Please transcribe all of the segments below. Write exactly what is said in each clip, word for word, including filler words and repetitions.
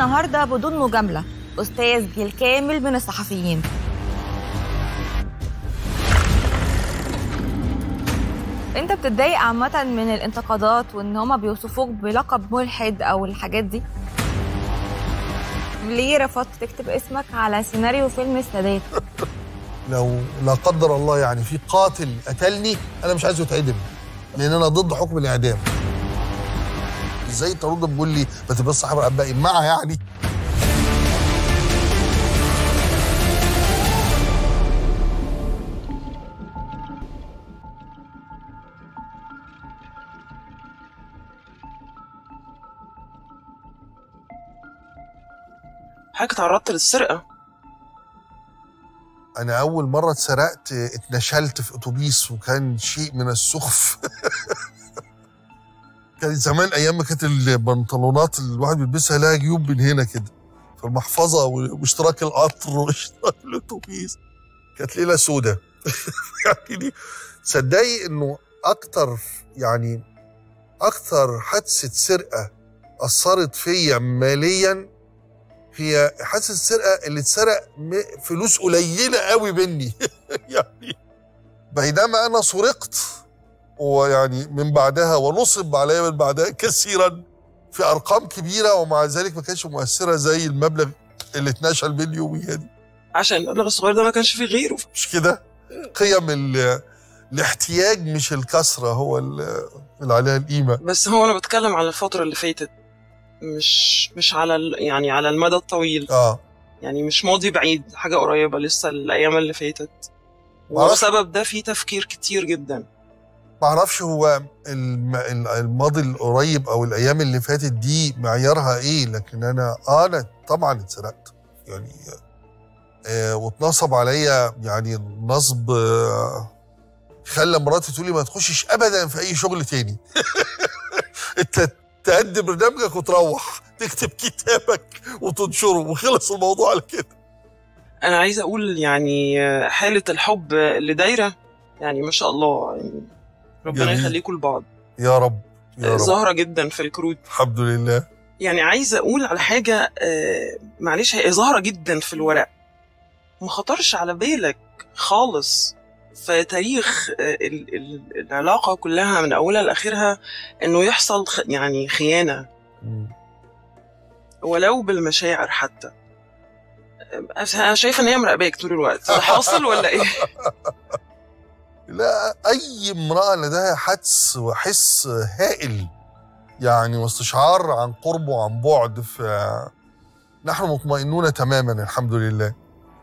النهارده بدون مجامله استاذ جيل كامل من الصحفيين. انت بتتضايق عامه من الانتقادات وان هما بيوصفوك بلقب ملحد او الحاجات دي؟ ليه رفضت تكتب اسمك على سيناريو فيلم السادات؟ لو لا قدر الله يعني في قاتل قتلني انا مش عايزه يتعدم، لان انا ضد حكم الاعدام. ازاي ترد بتقول لي ما تبقاش صاحب ابائي معها يعني؟ حضرتك تعرضت للسرقة؟ أنا أول مرة اتسرقت اتنشلت في أتوبيس وكان شيء من السخف. كان زمان أيام ما كانت البنطلونات الواحد بيلبسها لها جيوب من هنا كده، في المحفظة واشتراك القطر واشتراك الأتوبيس. كانت ليلة سودة. يعني صدقي إنه أكتر يعني أكتر حادثة سرقة أثرت فيا مالياً هي حادثة السرقة اللي اتسرق فلوس قليلة قوي مني. يعني بينما أنا سرقت ويعني من بعدها ونصب علي من بعدها كثيرا في أرقام كبيرة، ومع ذلك ما كانتش مؤثرة زي المبلغ اللي اتنشل مني يوميها دي. عشان المبلغ الصغير ده ما كانش فيه غيره. مش كده؟ قيم الاحتياج مش الكثرة هو اللي عليها القيمة. بس هو أنا بتكلم على الفترة اللي فاتت، مش مش على يعني على المدى الطويل. اه يعني مش ماضي بعيد، حاجه قريبه لسه الايام اللي فاتت، وبسبب ده في تفكير كتير جدا. ما اعرفش هو الماضي القريب او الايام اللي فاتت دي معيارها ايه، لكن انا آه انا طبعا اتسرقت يعني آه واتنصب عليا، يعني نصب آه خلى مراتي تقول لي ما تخشش ابدا في اي شغل تاني. انت تقدم برنامجك وتروح تكتب كتابك وتنشره وخلص الموضوع على كده. انا عايزه اقول يعني حاله الحب اللي دايره يعني ما شاء الله، يعني ربنا يخليكم لبعض يا رب يا رب. ظاهره جدا في الكروت الحمد لله. يعني عايزه اقول على حاجه معلش، هي ظاهره جدا في الورق، ما خطرش على بالك خالص في تاريخ العلاقة كلها من أولها لآخرها إنه يحصل يعني خيانة ولو بالمشاعر حتى. أنا شايفة إن هي مراقباك طول الوقت، ده حاصل ولا إيه؟ لا، أي امرأة لديها حدس وحس هائل يعني واستشعار عن قرب وعن بعد، فنحن مطمئنون تماما الحمد لله.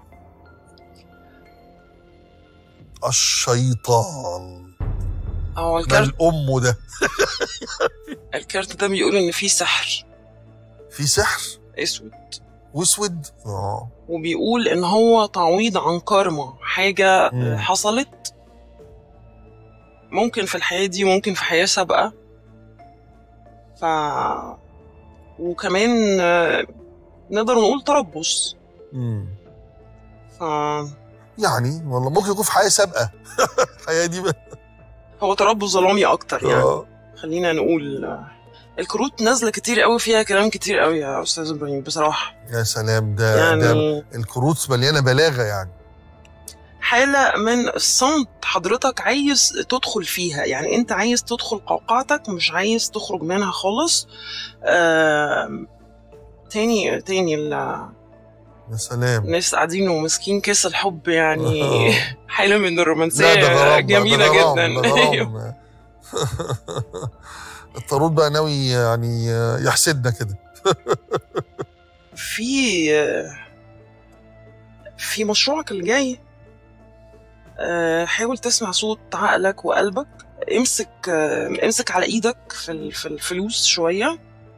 الشيطان هو الكارت الأم ده. الكارت ده بيقول إن في سحر. في سحر؟ أسود وأسود؟ آه وبيقول إن هو تعويض عن كارما، حاجة مم. حصلت ممكن في الحياة دي ممكن في حياة سابقة. ف وكمان نقدر نقول تربص. امم ف يعني والله ممكن يكون في حياة سابقة. الحياة دي بقى. هو تربص ظلامي أكتر يعني. أوه. خلينا نقول الكروت نازلة كتير قوي، فيها كلام كتير قوي يا أستاذ إبراهيم بصراحة. يا سلام، ده, يعني ده الكروت مليانة بلاغة يعني. حالة من الصمت حضرتك عايز تدخل فيها، يعني أنت عايز تدخل قوقعتك مش عايز تخرج منها خالص. آه... تاني تاني ال يا سلام، ناس قاعدين ومسكين كاس الحب يعني. حالة من الرومانسية جميلة ده غرام جدا. ده غرام. الطارود بقى ناوي يعني يحسدنا كده. في في مشروعك اللي جاي حاول تسمع صوت عقلك وقلبك، امسك امسك على ايدك في في الفلوس شوية،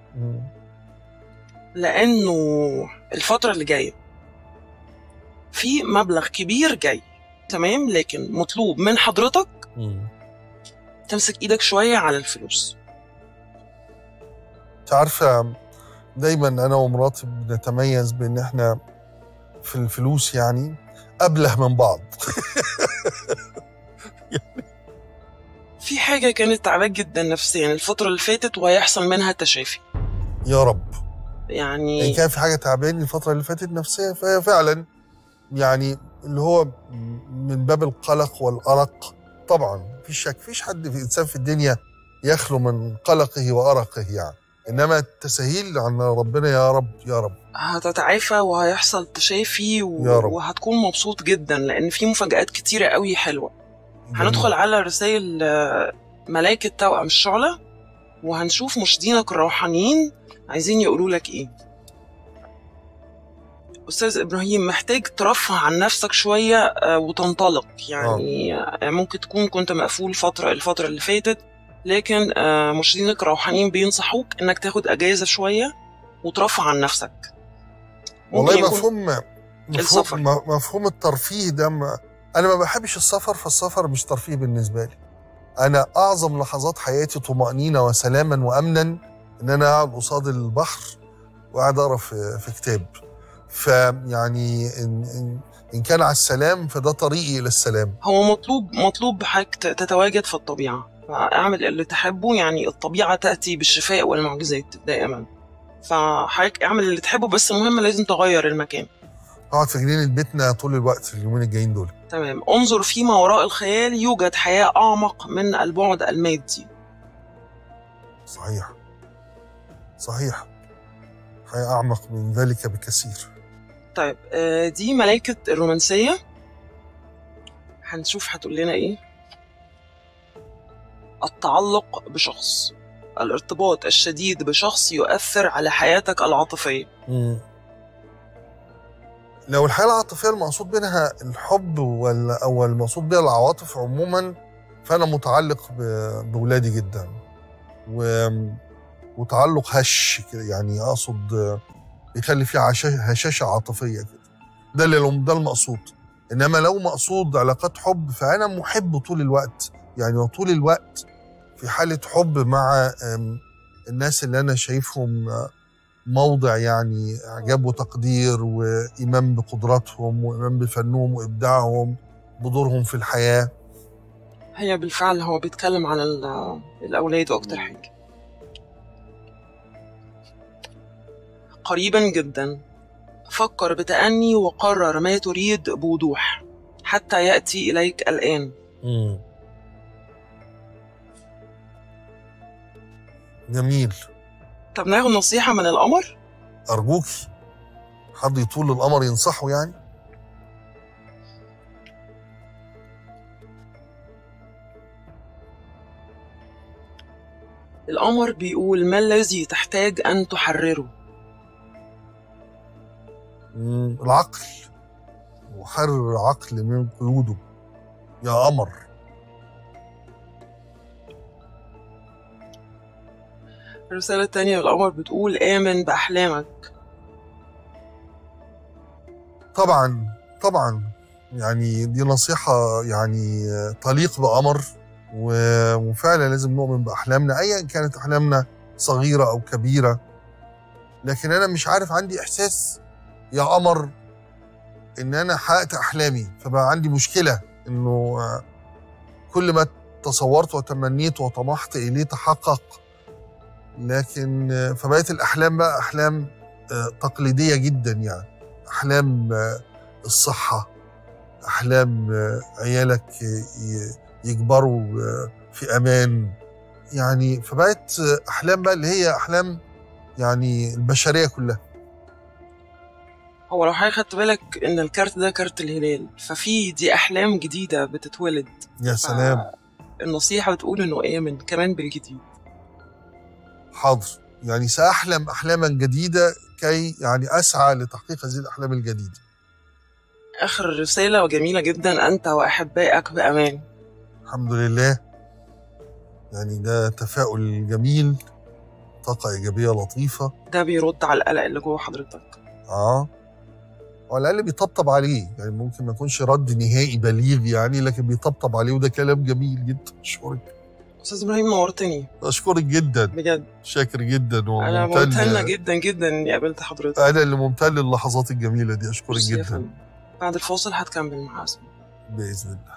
لأنه الفترة اللي جاية في مبلغ كبير جاي تمام، لكن مطلوب من حضرتك مم. تمسك ايدك شوية على الفلوس. انت عارفة دايما انا ومراتي بنتميز بان احنا في الفلوس يعني ابله من بعض. في حاجة كانت تعباك جدا نفسيا الفترة اللي فاتت وهيحصل منها تشافي. يا رب يعني يعني كان في حاجه تعباني الفتره اللي فاتت نفسيا، فهي فعلا يعني اللي هو من باب القلق والارق. طبعا مفيش شك، مفيش حد في انسان في الدنيا يخلو من قلقه وارقه يعني، انما التسهيل عن ربنا يا رب يا رب. هتتعافى وهيحصل تشافي و... يا رب. وهتكون مبسوط جدا، لان في مفاجآت كتيره قوي حلوه. جميل. هندخل على رسائل ملائكه توأم الشعله، وهنشوف مرشدينك الروحانيين عايزين يقولوا لك ايه. أستاذ إبراهيم، محتاج ترفه عن نفسك شوية وتنطلق يعني. آه. ممكن تكون كنت مقفول فترة الفترة اللي فاتت، لكن مرشدينك الروحانيين بينصحوك إنك تاخد أجازة شوية وترفه عن نفسك. والله مفهوم السفر. مفهوم, مفهوم الترفيه ده ما أنا ما بحبش السفر، فالسفر مش ترفيه بالنسبة لي. أنا أعظم لحظات حياتي طمأنينة وسلاما وأمنا إن أنا قاعد قصاد البحر وقاعد أقرأ في, في كتاب. فيعني إن, إن, إن كان على السلام فده طريقي إلى السلام. هو مطلوب مطلوب بحضرتك تتواجد في الطبيعة، اعمل اللي تحبه. يعني الطبيعة تأتي بالشفاء والمعجزات دائما، فحضرتك اعمل اللي تحبه، بس المهم لازم تغير المكان. اقعد في جنينة بيتنا طول الوقت اليومين الجايين دول. تمام. انظر فيما وراء الخيال، يوجد حياة أعمق من البعد المادي. صحيح صحيح، حياة أعمق من ذلك بكثير. طيب دي ملائكة الرومانسية، هنشوف هتقول لنا ايه. التعلق بشخص، الارتباط الشديد بشخص يؤثر على حياتك العاطفية. مم. لو الحياة العاطفية المقصود منها الحب ولا أو المقصود بها العواطف عموما، فأنا متعلق بولادي جدا، وتعلق هش كده، يعني أقصد بيخلي فيه هشاشة عاطفية كده، ده اللي ده المقصود. إنما لو مقصود علاقات حب فأنا محب طول الوقت، يعني طول الوقت في حالة حب مع الناس اللي أنا شايفهم موضع يعني إعجاب وتقدير وإيمان بقدراتهم وإيمان بفنهم وإبداعهم بدورهم في الحياة. هي بالفعل هو بيتكلم عن الأولاد أكتر حاجة. قريبا جدا، فكر بتأني وقرر ما تريد بوضوح حتى يأتي إليك الآن. مم. جميل. طب ناخد نصيحة من القمر؟ أرجوكي، حد يطول القمر ينصحه يعني. القمر بيقول: ما الذي تحتاج أن تحرره؟ مم. العقل، وحرر العقل من قيوده يا قمر. الرسالة التانية للقمر بتقول: آمن بأحلامك. طبعا طبعا، يعني دي نصيحة يعني تليق بقمر، وفعلا لازم نؤمن بأحلامنا أيا كانت أحلامنا صغيرة أو كبيرة. لكن أنا مش عارف، عندي إحساس يا قمر إن أنا حققت أحلامي، فبقى عندي مشكلة إنه كل ما تصورت وتمنيت وطمحت إليه تحقق، لكن فبقيت الأحلام بقى أحلام تقليدية جدا، يعني أحلام الصحة، أحلام عيالك يكبروا في أمان، يعني فبقيت أحلام بقى اللي هي أحلام يعني البشرية كلها. هو لو حضرتك خدت بالك إن الكارت ده كارت الهلال، ففي دي أحلام جديدة بتتولد. يا سلام. النصيحة بتقول إنه آمن كمان بالجديد. حاضر، يعني سأحلم أحلاما جديدة كي يعني أسعى لتحقيق هذه الأحلام الجديدة. آخر رسالة وجميلة جدا: أنت وأحبائك بأمان. الحمد لله، يعني ده تفاؤل جميل، طاقة إيجابية لطيفة. ده بيرد على القلق اللي جوه حضرتك. آه، وعلى الأقل بيطبطب عليه، يعني ممكن ما يكونش رد نهائي بليغ يعني، لكن بيطبطب عليه، وده كلام جميل جدا. أشكرك أستاذ إبراهيم، نورتني. أشكرك جدا بجد، شاكر جدا. أنا ممتنة جدا جدا إني قابلت حضرتك. أنا اللي ممتن للحظات الجميلة دي. أشكرك جدا. بعد الفاصل هتكمل مع أسماء بإذن الله.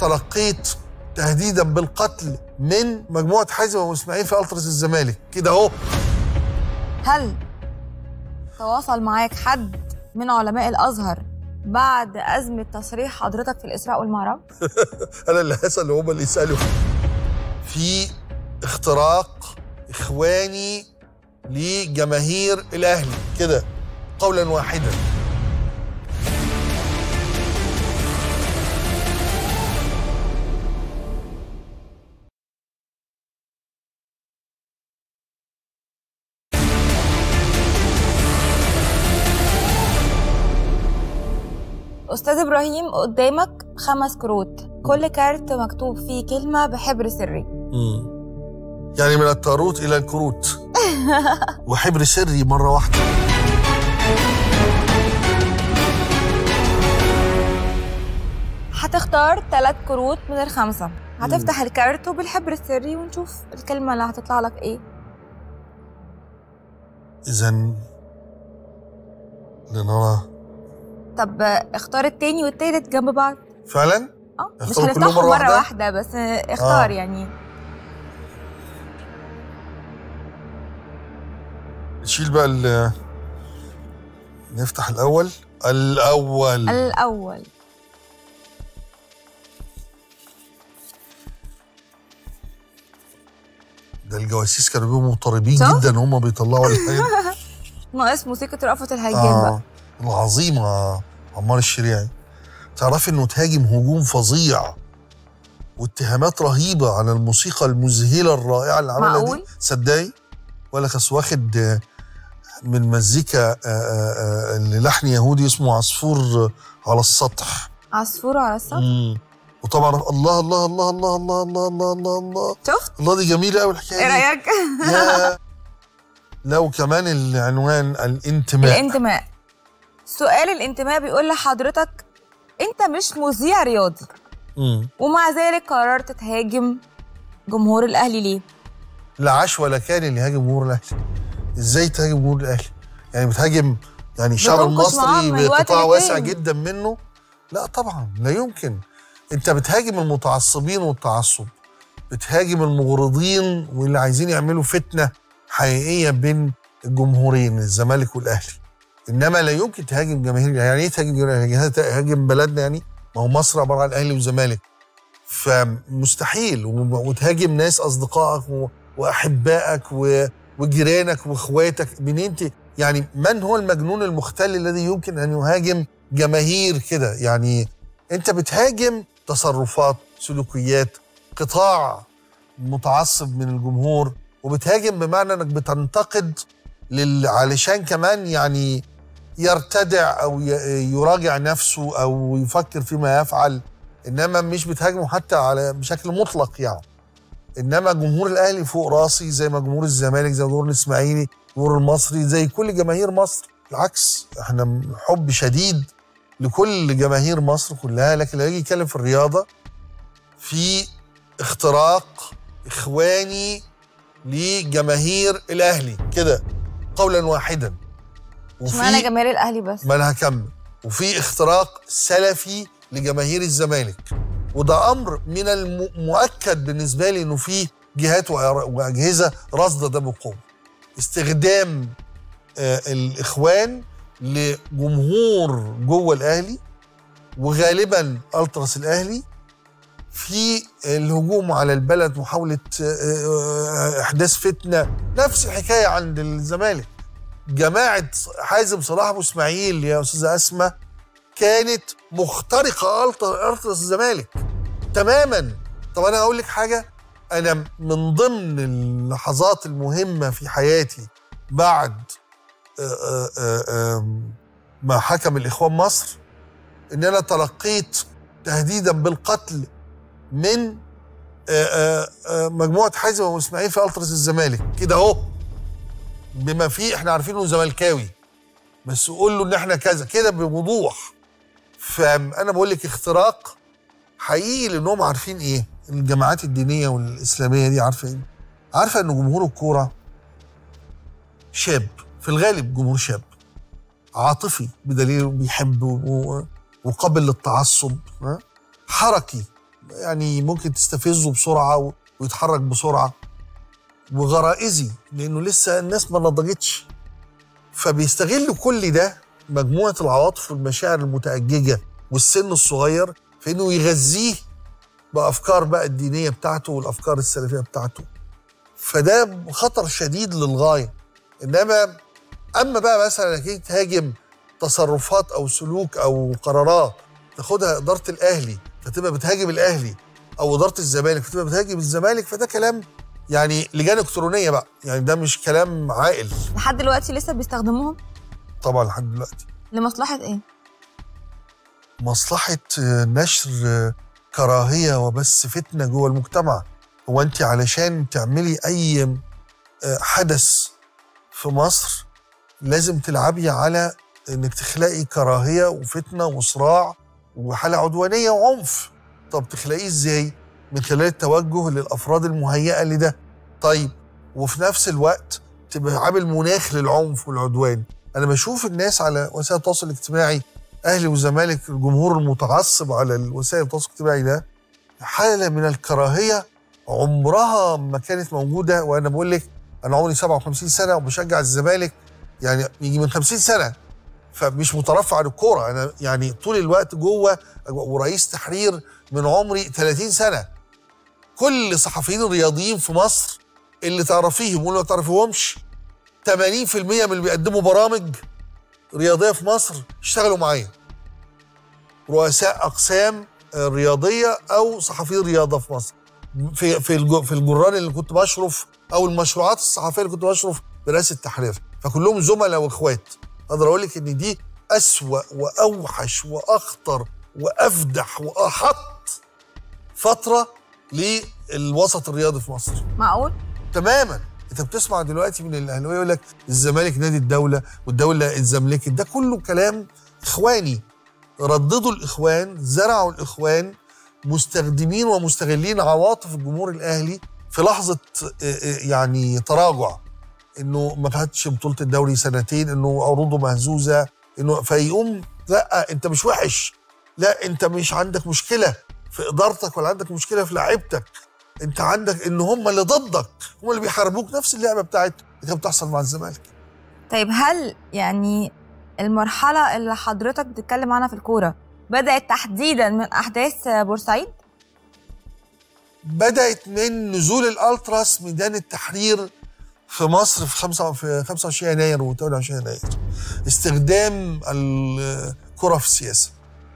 تلقيت تهديدا بالقتل من مجموعه حازم ابو اسماعيل في التراس الزمالك كده اهو. هل تواصل معاك حد من علماء الازهر بعد ازمه تصريح حضرتك في الاسراء والمعراج؟ انا اللي هسال هم اللي يسالوا. في اختراق اخواني لجماهير الاهلي كده قولا واحدا. أستاذ إبراهيم، قدامك خمس كروت، كل كارت مكتوب فيه كلمة بحبر سري. امم يعني من التاروت إلى الكروت وحبر سري مرة واحدة. هتختار ثلاث كروت من الخمسة، هتفتح مم. الكارت وبالحبر السري ونشوف الكلمة اللي هتطلع لك إيه. إذن لنرى. طب اختار التاني والتالت جنب بعض. فعلا؟ اه مش هنفتحهم مرة, مرة واحدة, واحدة بس اختار آه. يعني نشيل بقى ال نفتح الأول الأول الأول ده الجواسيس كانوا بيبقوا مضطربين جدا هم بيطلعوا الحاجات. ناقص موسيقى رأفت الهجان آه. بقى العظيمة عمار الشريعي. تعرفي انه تهاجم هجوم فظيع واتهامات رهيبة على الموسيقى المذهلة الرائعة اللي عملها دي. صدقي ولا كاس واخد من مزيكا اللي لحن يهودي اسمه عصفور على السطح. عصفور على السطح. مم. وطبعا الله الله الله الله الله الله الله الله الله شفت؟ الله دي جميلة قوي الحكاية دي. ايه رأيك؟ يا لو كمان العنوان الانتماء. الانتماء. سؤال الانتماء بيقول لحضرتك انت مش مذيع رياضي مم. ومع ذلك قررت تهاجم جمهور الاهلي ليه؟ لا عاش ولا كان اللي يهاجم جمهور الاهلي. ازاي تهاجم جمهور الاهلي؟ يعني بتهاجم يعني الشعب المصري بقطاع واسع جدا منه؟ لا طبعا لا يمكن. انت بتهاجم المتعصبين والتعصب، بتهاجم المغرضين واللي عايزين يعملوا فتنه حقيقيه بين الجمهورين الزمالك والاهلي. انما لا يمكن تهاجم جماهير. يعني ايه تهاجم جماهير؟ تهاجم بلدنا يعني؟ ما هو مصر عباره عن الاهلي والزمالك. فمستحيل. وتهاجم ناس اصدقائك واحبائك وجيرانك واخواتك. منين انت يعني من هو المجنون المختل الذي يمكن ان يهاجم جماهير كده؟ يعني انت بتهاجم تصرفات، سلوكيات قطاع متعصب من الجمهور، وبتهاجم بمعنى انك بتنتقد لل... علشان كمان يعني يرتدع او ي... يراجع نفسه او يفكر فيما يفعل. انما مش بتهاجمه حتى على بشكل مطلق يعني. انما جمهور الاهلي فوق راسي زي ما جمهور الزمالك، زي جمهور الاسماعيلي، جمهور المصري، زي كل جماهير مصر. بالعكس احنا حب شديد لكل جماهير مصر كلها. لكن لو يجي يتكلم في الرياضه، في اختراق اخواني لجماهير الاهلي كده قولا واحدا. وفي معنى جماهير الاهلي بس ما انا هكمل. وفي اختراق سلفي لجماهير الزمالك، وده امر من المؤكد بالنسبه لي انه في جهات واجهزه راصده ده بقوه. استخدام آه الاخوان لجمهور جوه الاهلي وغالبا التراس الاهلي في الهجوم على البلد، محاوله آه احداث فتنه. نفس الحكايه عند الزمالك. جماعه حازم صلاح ابو اسماعيل يا استاذه اسماء كانت مخترقه التراس الزمالك تماما. طب انا هقول لك حاجه، انا من ضمن اللحظات المهمه في حياتي بعد آآ آآ ما حكم الاخوان مصر ان انا تلقيت تهديدا بالقتل من آآ آآ مجموعه حازم ابو اسماعيل في التراس الزمالك كده اهو. بما فيه احنا عارفين انه زملكاوي بس قول له ان احنا كذا كده بوضوح. فانا بقول لك اختراق حقيقي لانهم عارفين ايه الجماعات الدينيه والاسلاميه دي. عارفه ايه؟ عارفه ان جمهور الكوره شاب في الغالب، جمهور شاب عاطفي بدليل بيحب وقابل للتعصب، حركي يعني ممكن تستفزه بسرعه ويتحرك بسرعه، وغرائزي لانه لسه الناس ما نضجتش، فبيستغل كل ده مجموعه العواطف والمشاعر المتأججه والسن الصغير في انه يغذيه بافكار بقى الدينيه بتاعته والافكار السلفيه بتاعته. فده خطر شديد للغايه. انما اما بقى مثلا انك تهاجم تصرفات او سلوك او قرارات تاخدها اداره الاهلي فتبقى بتهاجم الاهلي، او اداره الزمالك فتبقى بتهاجم الزمالك، فده كلام يعني لجان الكترونيه بقى، يعني ده مش كلام عاقل. لحد دلوقتي لسه بيستخدموهم؟ طبعا لحد دلوقتي. لمصلحه ايه؟ مصلحه نشر كراهيه وبس فتنه جوه المجتمع. هو انت علشان تعملي اي حدث في مصر لازم تلعبي على انك تخلقي كراهيه وفتنه وصراع وحاله عدوانيه وعنف. طب تخلقيه ازاي؟ من خلال التوجه للافراد المهيئه لده. طيب وفي نفس الوقت تبقى عامل مناخ للعنف والعدوان. انا بشوف الناس على وسائل التواصل الاجتماعي، اهلي وزمالك، الجمهور المتعصب على وسائل التواصل الاجتماعي ده، حاله من الكراهيه عمرها ما كانت موجوده. وانا بقول لك انا عمري سبعة وخمسين سنه وبشجع الزمالك يعني يجي من خمسين سنه، فمش مترفع عن الكوره. انا يعني طول الوقت جوه ورئيس تحرير من عمري ثلاثين سنه. كل الصحفيين الرياضيين في مصر اللي تعرفيهم واللي ما تعرفيهمش ثمانين في المية من اللي بيقدموا برامج رياضيه في مصر اشتغلوا معايا، رؤساء اقسام رياضيه او صحفيين رياضه في مصر، في في في الجران اللي كنت بشرف او المشروعات الصحفيه اللي كنت بشرف برئاسه التحرير، فكلهم زملاء واخوات. اقدر اقول لك ان دي اسوأ واوحش واخطر وافدح واحط فتره للوسط الرياضي في مصر. معقول؟ تماما. انت بتسمع دلوقتي من الاهلاويه يقول لك الزمالك نادي الدوله والدوله اتزملكت، ده كله كلام اخواني. رددوا الاخوان، زرعوا الاخوان، مستخدمين ومستغلين عواطف الجمهور الاهلي في لحظه يعني تراجع، انه ما خدش بطوله الدوري سنتين، انه عروضه مهزوزه، انه فيقوم لا انت مش وحش، لا انت مش عندك مشكله في ادارتك ولا عندك مشكله في لعيبتك، انت عندك ان هم اللي ضدك، هم اللي بيحاربوك. نفس اللعبه بتاعت اللي كانت بتحصل مع الزمالك. طيب هل يعني المرحله اللي حضرتك بتتكلم عنها في الكوره بدات تحديدا من احداث بورسعيد؟ بدات من نزول الالتراس ميدان التحرير في مصر في خمسة في خمسة وعشرين يناير و ثمانية وعشرين يناير، استخدام الكرة في السياسة،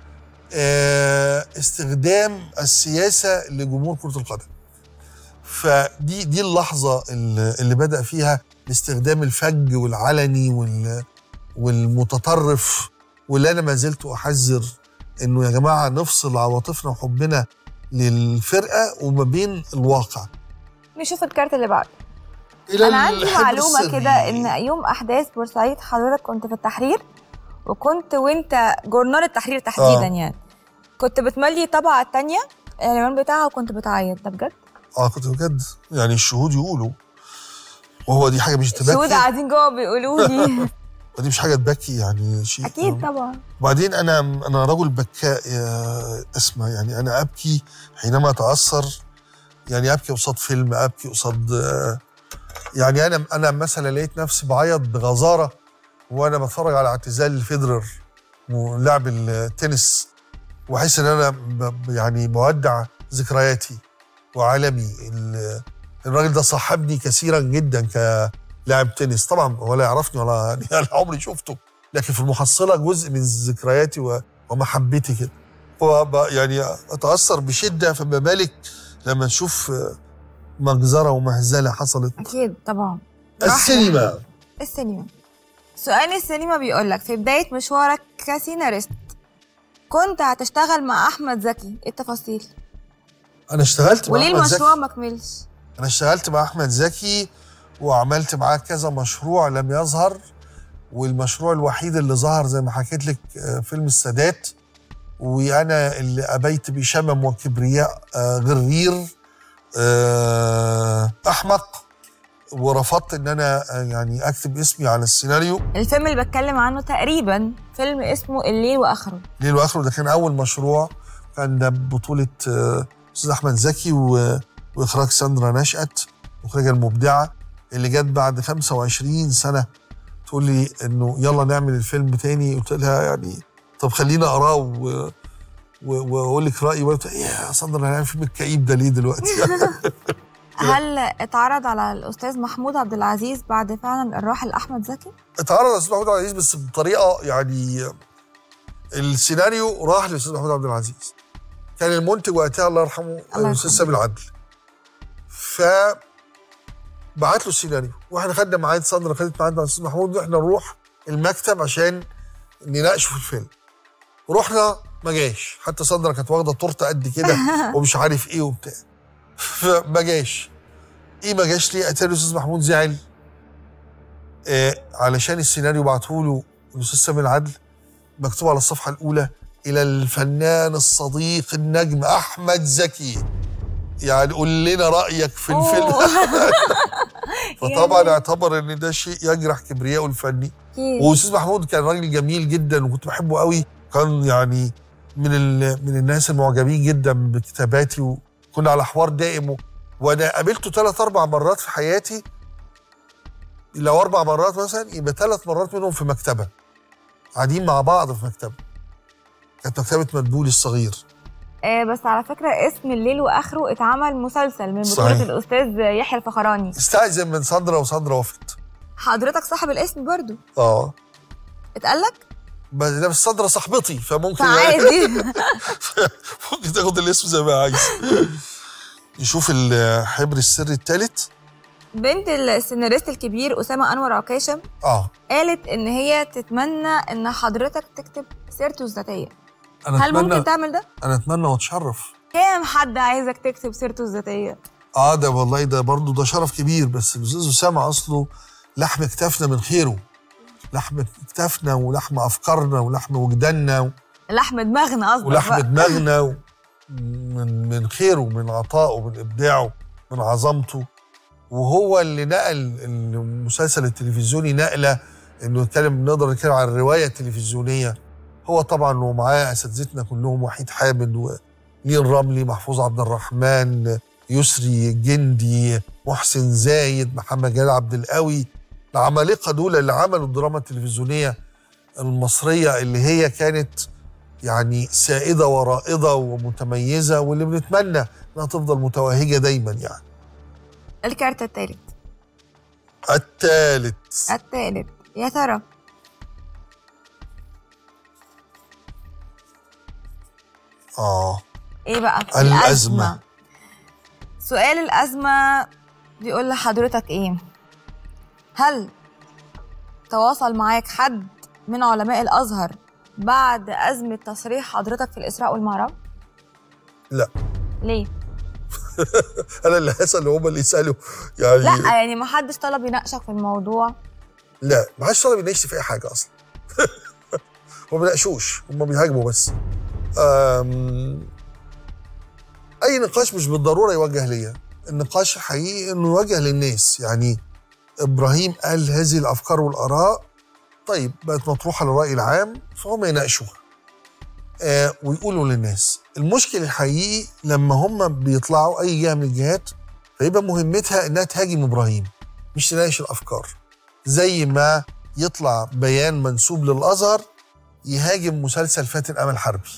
استخدام السياسة لجمهور كرة القدم. فدي دي اللحظة اللي بدأ فيها الاستخدام الفج والعلني والمتطرف، واللي أنا ما زلت أحذر إنه يا جماعة نفصل عواطفنا وحبنا للفرقة وما بين الواقع. نشوف الكارت اللي بعده. أنا عندي معلومة كده إن يوم أحداث بورسعيد حضرتك كنت في التحرير، وكنت وأنت جورنال التحرير تحديدا آه. يعني كنت بتملي الطبعة الثانية العنوان بتاعها وكنت بتعيط. ده بجد؟ اه كنت بجد، يعني الشهود يقولوا، وهو دي حاجة مش تبكي. الشهود قاعدين جوه بيقولوا لي ودي مش حاجة تبكي يعني شيء. أكيد طبعا. وبعدين أنا أنا رجل بكاء يا أسماء، يعني أنا أبكي حينما أتأثر، يعني أبكي قصاد فيلم، أبكي قصاد يعني أنا أنا مثلا لقيت نفسي بعيط بغزارة وأنا بتفرج على اعتزال فيدرر ولاعب التنس، وأحس إن أنا يعني بودع ذكرياتي وعالمي. الراجل ده صاحبني كثيرا جدا كلاعب تنس، طبعا ولا يعرفني ولا يعني عمري شفته، لكن في المحصلة جزء من ذكرياتي ومحبتي كده. يعني أتأثر بشدة، فما بالك لما نشوف مجزرة ومهزلة حصلت. أكيد طبعا. السينما السينما سؤال السينما بيقول لك في بداية مشوارك كسيناريست كنت هتشتغل مع أحمد زكي، إيه التفاصيل؟ أنا اشتغلت مع أحمد زكي. وليه المشروع ما كملش؟ أنا اشتغلت مع أحمد زكي وعملت معاه كذا مشروع لم يظهر، والمشروع الوحيد اللي ظهر زي ما حكيت لك فيلم السادات، وأنا اللي أبيت بشمم وكبرياء غرير أحمق، ورفضت ان انا يعني اكتب اسمي على السيناريو. الفيلم اللي بتكلم عنه تقريبا فيلم اسمه الليل واخره. الليل واخره ده كان اول مشروع، كان ده بطولة استاذ احمد زكي و... واخراج ساندرا نشأت، المخرجه المبدعه اللي جت بعد خمسة وعشرين سنه تقول لي انه يلا نعمل الفيلم تاني. قلت لها يعني طب خلينا اقراه و... واقول لك رايي. وقلت يا ساندرا هنعمل فيلم الكئيب ده ليه دلوقتي؟ هل اتعرض على الاستاذ محمود عبد العزيز بعد فعلا الراحل احمد زكي؟ اتعرض على الاستاذ محمود عبد العزيز بس بطريقه يعني السيناريو راح للاستاذ محمود عبد العزيز. كان المنتج وقتها الله يرحمه الاستاذ سامي العدل. ف بعت له السيناريو واحنا خدنا ميعاد، ساندرا خدت ميعاد مع الاستاذ محمود واحنا نروح المكتب عشان نناقشه في الفيلم. رحنا ما جاش، حتى ساندرا كانت واخده تورته قد كده ومش عارف ايه وبتاع. فما جاش. ايه ما جاش ليه؟ اتاري الاستاذ محمود زعل آه علشان السيناريو بعته له الاستاذ سامي العدل مكتوب على الصفحه الاولى الى الفنان الصديق النجم احمد زكي، يعني قول لنا رايك في الفيلم. فطبعا اعتبر ان ده شيء يجرح كبرياءه الفني. واستاذ محمود كان راجل جميل جدا وكنت بحبه قوي، كان يعني من من الناس المعجبين جدا بكتاباتي وكنا على حوار دائم. وانا قابلته ثلاث اربع مرات في حياتي، لو اربع مرات مثلا يبقى ثلاث مرات منهم في مكتبه، قاعدين مع بعض في مكتبه. كانت مكتبه مدبولي الصغير. آه بس على فكره اسم الليل واخره اتعمل مسلسل من بطوله الاستاذ يحيى الفخراني. استأذن من ساندرا وساندرا وافقت. حضرتك صاحب الاسم برضو؟ اه. اتقال لك؟ بس ده بس ساندرا صاحبتي فممكن عادي ممكن تاخد الاسم زي ما عايز. نشوف الحبر السري الثالث. بنت السيناريست الكبير اسامه انور عكاشه اه قالت ان هي تتمنى ان حضرتك تكتب سيرته الذاتيه. أنا هل ممكن تعمل ده؟ انا اتمنى واتشرف. كام حد عايزك تكتب سيرته الذاتيه؟ اه ده والله ده برضه ده شرف كبير، بس الاستاذ اسامه اصله لحم كتافنا من خيره، لحم كتافنا ولحم افكارنا ولحم وجداننا و... لحم دماغنا قصدك ولحم دماغنا و... من من خيره، من عطائه، من ابداعه، من عظمته. وهو اللي نقل المسلسل التلفزيوني نقله انه يتكلم، نقدر نتكلم عن الروايه التلفزيونيه. هو طبعا ومعاه اساتذتنا كلهم، وحيد حامد ونيل رملي، محفوظ عبد الرحمن، يسري جندي، محسن زايد، محمد جلال عبد القوي، العمالقه دول اللي عملوا الدراما التلفزيونيه المصريه اللي هي كانت يعني سائده ورائده ومتميزه، واللي بنتمنى انها تفضل متوهجه دايما. يعني الكارت الثالث. الثالث الثالث يا ترى اه ايه بقى؟ الازمه, الأزمة. سؤال الازمه بيقول لحضرتك ايه؟ هل تواصل معاك حد من علماء الازهر بعد ازمه تصريح حضرتك في الاسراء والمعراج؟ لا. ليه؟ انا اللي هسال هم اللي يسالوا يعني. لا يعني ما حدش طلب يناقشك في الموضوع؟ لا ما حدش طلب يناقشني في اي حاجه اصلا. هم ما بيناقشوش، هم بيهاجموا بس. اي نقاش مش بالضروره يوجه ليا، النقاش الحقيقي انه يوجه للناس. يعني ابراهيم قال هذه الافكار والاراء، طيب بقت مطروحه للراي العام فهم يناقشوها آه ويقولوا للناس. المشكل الحقيقي لما هم بيطلعوا اي جهه من الجهات فيبقى مهمتها انها تهاجم ابراهيم مش تناقش الافكار، زي ما يطلع بيان منسوب للازهر يهاجم مسلسل فاتن امل حربي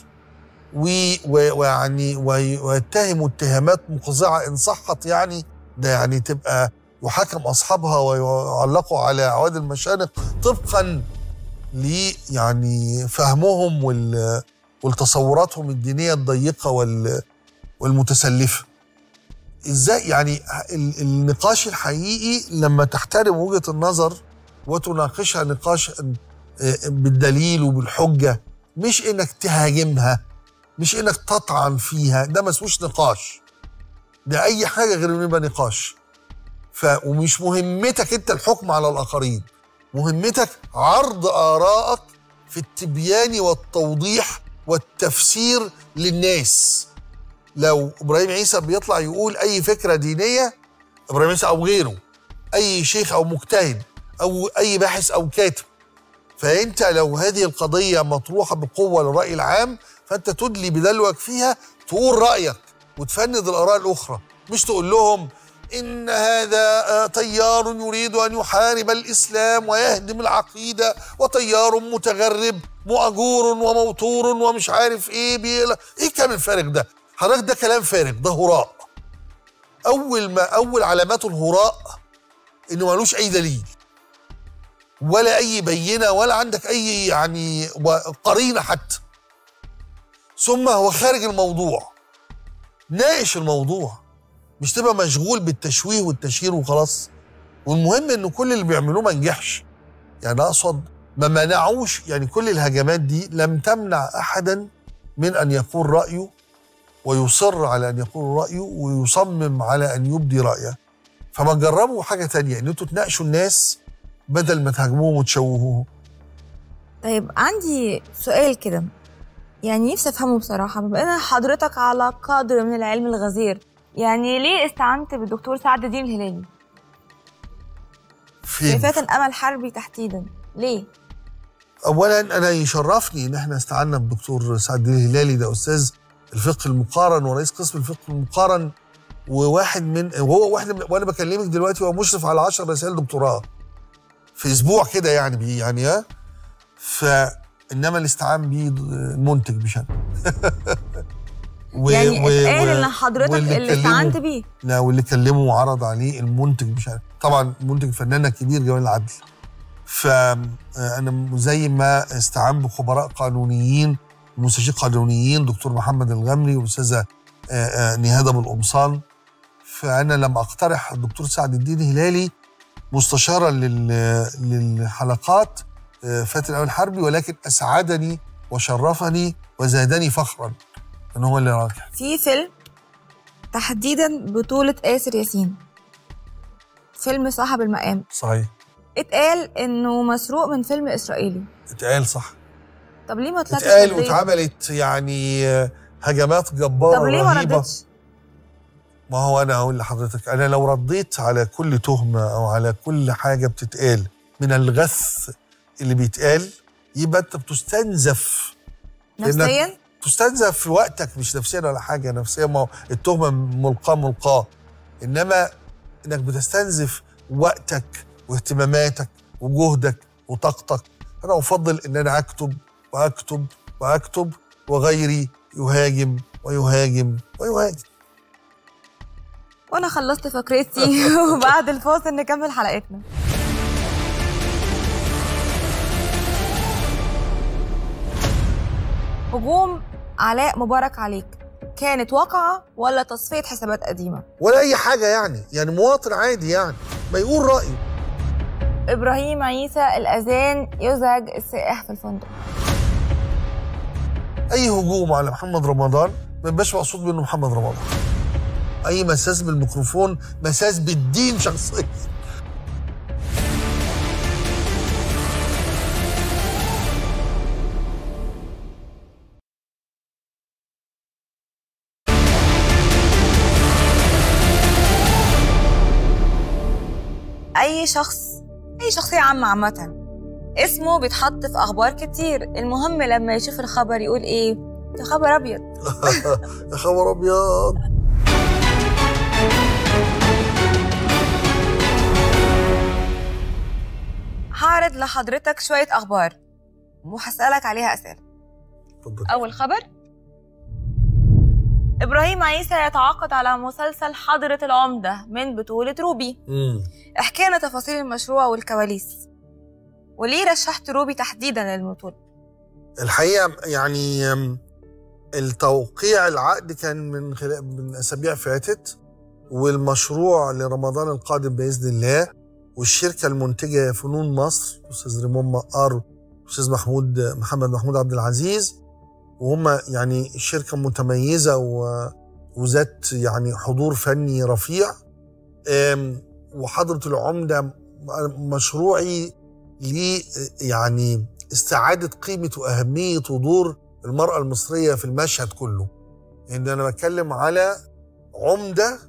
ويعني ويتهموا اتهامات مقزعه ان صحت، يعني ده يعني تبقى يحاكم اصحابها ويعلقوا على اعواد المشانق طبقا ل يعني فهمهم وال والتصوراتهم الدينيه الضيقه وال والمتسلفه. ازاي يعني النقاش الحقيقي لما تحترم وجهه النظر وتناقشها نقاش بالدليل وبالحجه، مش انك تهاجمها، مش انك تطعن فيها، ده ما اسموش نقاش، ده اي حاجه غير انه يبقى نقاش. ف ومش مهمتك انت الحكم على الاخرين، مهمتك عرض ارائك في التبيان والتوضيح والتفسير للناس. لو ابراهيم عيسى بيطلع يقول اي فكره دينيه، ابراهيم عيسى او غيره، اي شيخ او مجتهد او اي باحث او كاتب، فانت لو هذه القضيه مطروحه بقوه للراي العام فانت تدلي بدلوك فيها تقول رايك، وتفند الآراء الأخرى، مش تقول لهم إن هذا تيار يريد أن يحارب الإسلام ويهدم العقيدة، وتيار متغرب مؤجور وموتور ومش عارف إيه بيلا. إيه كلام الفارغ ده؟ حضرتك ده كلام فارغ، ده هراء. أول ما أول علامات الهراء إنه مالوش أي دليل ولا أي بينة ولا عندك أي يعني قرينة حتى. ثم هو خارج الموضوع. ناقش الموضوع، مش تبقى مشغول بالتشويه والتشهير وخلاص. والمهم إنه كل اللي بيعملوه ما نجحش. يعني أقصد ما منعوش، يعني كل الهجمات دي لم تمنع أحدا من أن يقول رأيه ويصر على أن يقول رأيه ويصمم على أن يبدي رأيه. فما تجربوا حاجة تانية، إن أنتوا تناقشوا الناس بدل ما تهاجموهم وتشوهوهم. طيب عندي سؤال كده، يعني نفسي أفهمه بصراحة، بما أن حضرتك على قدر من العلم الغزير، يعني ليه استعنت بالدكتور سعد الدين الهلالي؟ فين؟ في فاتن أمل حربي تحديدا، ليه؟ أولا أنا يشرفني إن احنا استعنا بالدكتور سعد الدين الهلالي، ده أستاذ الفقه المقارن ورئيس قسم الفقه المقارن، وواحد من وهو واحد من وانا بكلمك دلوقتي هو مشرف على عشر رسائل دكتوراه في اسبوع كده يعني بي يعني ها فانما الاستعان بيه المنتج مش انا. و يعني اتقال ان حضرتك اللي استعنت بيه. لا، واللي كلمه وعرض عليه المنتج مش انا طبعا. المنتج فنانه كبير جمال العدل. فانا زي ما استعان بخبراء قانونيين ومستشارين قانونيين، دكتور محمد الغمري والاستاذه نهاد ابو القمصان، فانا لما اقترح الدكتور سعد الدين الهلالي مستشارا للحلقات فاتن أمل حربي، ولكن اسعدني وشرفني وزادني فخرا ان هو اللي راجح. في فيلم تحديدا بطولة آسر ياسين، فيلم صاحب المقام، صحيح، اتقال انه مسروق من فيلم اسرائيلي. اتقال صح. طب ليه ما طلعتش؟ اتقال واتعملت يعني هجمات جبارة طب ليه ما ردتش؟ ما هو أنا هقول لحضرتك، أنا لو رديت على كل تهمة أو على كل حاجة بتتقال من الغث اللي بيتقال، يبقى أنت بتستنزف نفسيا؟ تستنزف في وقتك، مش نفسيا ولا حاجة نفسيا، ما التهمة ملقاة ملقاة، إنما إنك بتستنزف وقتك واهتماماتك وجهدك وطاقتك. أنا أفضل إن أنا أكتب وأكتب وأكتب وغيري يهاجم ويهاجم ويهاجم. وأنا خلصت فقرتي وبعد الفاصل نكمل حلقتنا. هجوم علاء مبارك عليك كانت واقعة ولا تصفية حسابات قديمة؟ ولا أي حاجة يعني، يعني مواطن عادي يعني ما يقول رأيه. إبراهيم عيسى الأذان يزعج السائح في الفندق. أي هجوم على محمد رمضان ما يبقاش مقصود منه محمد رمضان. أي مساس بالميكروفون مساس بالدين شخصيا. أي شخص، أي شخصية عامة عامة اسمه بيتحط في أخبار كتير، المهم لما يشوف الخبر يقول إيه؟ يا خبر أبيض. يا خبر أبيض. هعرض لحضرتك شوية أخبار وهسألك عليها أسئلة. أول خبر: إبراهيم عيسى يتعاقد على مسلسل حضرة العمدة من بطولة روبي. مم. احكي لنا تفاصيل المشروع والكواليس، وليه رشحت روبي تحديدا للبطولة؟ الحقيقة يعني التوقيع العقد كان من خلال من أسابيع فاتت، والمشروع لرمضان القادم بإذن الله، والشركة المنتجة فنون مصر أستاذ ريمون مقار أستاذ محمود محمد محمود عبد العزيز، وهم يعني شركة متميزة وذات يعني حضور فني رفيع. وحضرة العمدة مشروعي لي يعني استعادة قيمة وأهمية ودور المرأة المصرية في المشهد كله. إن أنا بتكلم على عمدة،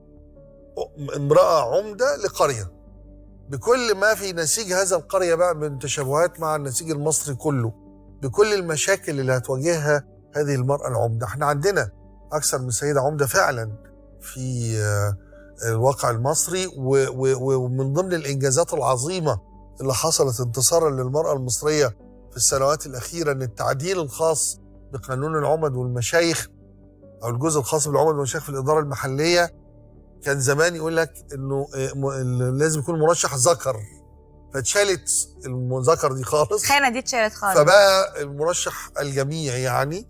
امرأة عمدة لقرية بكل ما في نسيج هذا القرية بقى من تشابهات مع النسيج المصري كله، بكل المشاكل اللي هتواجهها هذه المرأة العمدة. احنا عندنا اكثر من سيده عمده فعلا في الواقع المصري. ومن ضمن الانجازات العظيمه اللي حصلت انتصارا للمراه المصريه في السنوات الاخيره ان التعديل الخاص بقانون العمد والمشايخ او الجزء الخاص بالعمد والمشايخ في الاداره المحليه، كان زمان يقول لك انه لازم يكون مرشح ذكر، فاتشالت الذكر دي خالص، الخانه دي اتشالت خالص، فبقى المرشح الجميع يعني.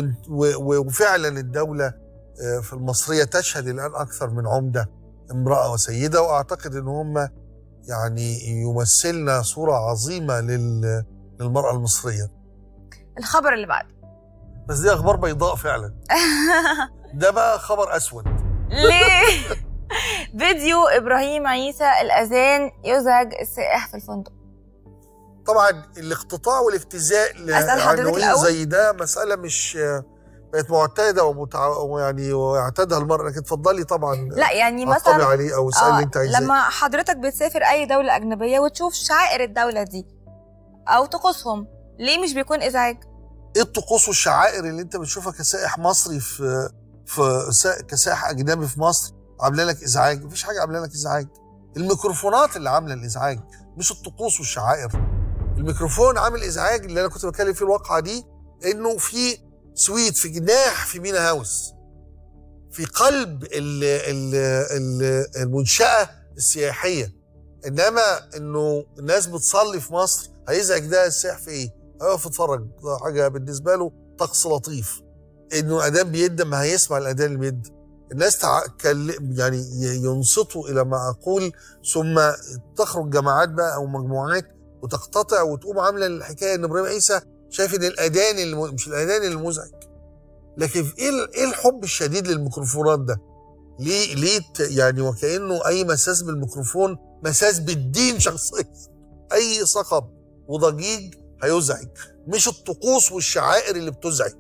وفعلا الدوله في المصريه تشهد الان اكثر من عمده امراه وسيده، واعتقد ان هم يعني يمثلنا صوره عظيمه للمراه المصريه. الخبر اللي بعده بس دي اخبار بيضاء فعلا. ده بقى خبر اسود. ليه؟ فيديو ابراهيم عيسى الاذان يزعج السائح في الفندق. طبعا الاقتطاع والافتزاء لعناوين زي ده مساله مش بقت معتاده ومتع... ويعني واعتادها المرء. لكن اتفضلي طبعا. لا يعني مثلا عليه او اسالي اللي انت عايزاه. لما حضرتك بتسافر اي دوله اجنبيه وتشوف شعائر الدوله دي او طقوسهم، ليه مش بيكون ازعاج؟ ايه الطقوس والشعائر اللي انت بتشوفها كسائح مصري في في كسائح اجنبي في مصر عامله لك ازعاج؟ مفيش حاجه عامله لك ازعاج. الميكروفونات اللي عامله الازعاج مش الطقوس والشعائر. الميكروفون عامل ازعاج. اللي انا كنت بتكلم فيه الواقعه دي انه في سويت في جناح في مينا هاوس في قلب ال ال ال المنشاه السياحيه، انما انه الناس بتصلي في مصر هيزعج ده السائح في ايه؟ هيقف يتفرج، حاجه بالنسبه له طقس لطيف. انه الاذان بيدن ما هيسمع الاذان اللي بيدن. الناس تع... يعني ينصتوا الى ما اقول، ثم تخرج جماعات بقى او مجموعات وتقتطع وتقوم عامله الحكايه ان ابراهيم عيسى شايف ان الاذان الم... مش الاذان المزعج. لكن ايه ايه الحب الشديد للميكروفونات ده؟ ليه ليه يعني وكانه اي مساس بالميكروفون مساس بالدين شخصيا. اي صخب وضجيج هيزعج، مش الطقوس والشعائر اللي بتزعج.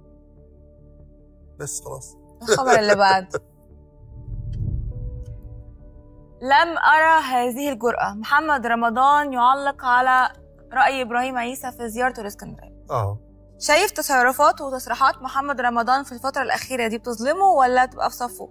بس خلاص. الخبر اللي بعد. لم أرى هذه الجرأة، محمد رمضان يعلق على رأي إبراهيم عيسى في زيارته لإسكندرية. اه شايف تصرفات وتصريحات محمد رمضان في الفترة الأخيرة دي بتظلمه ولا تبقى في صفه؟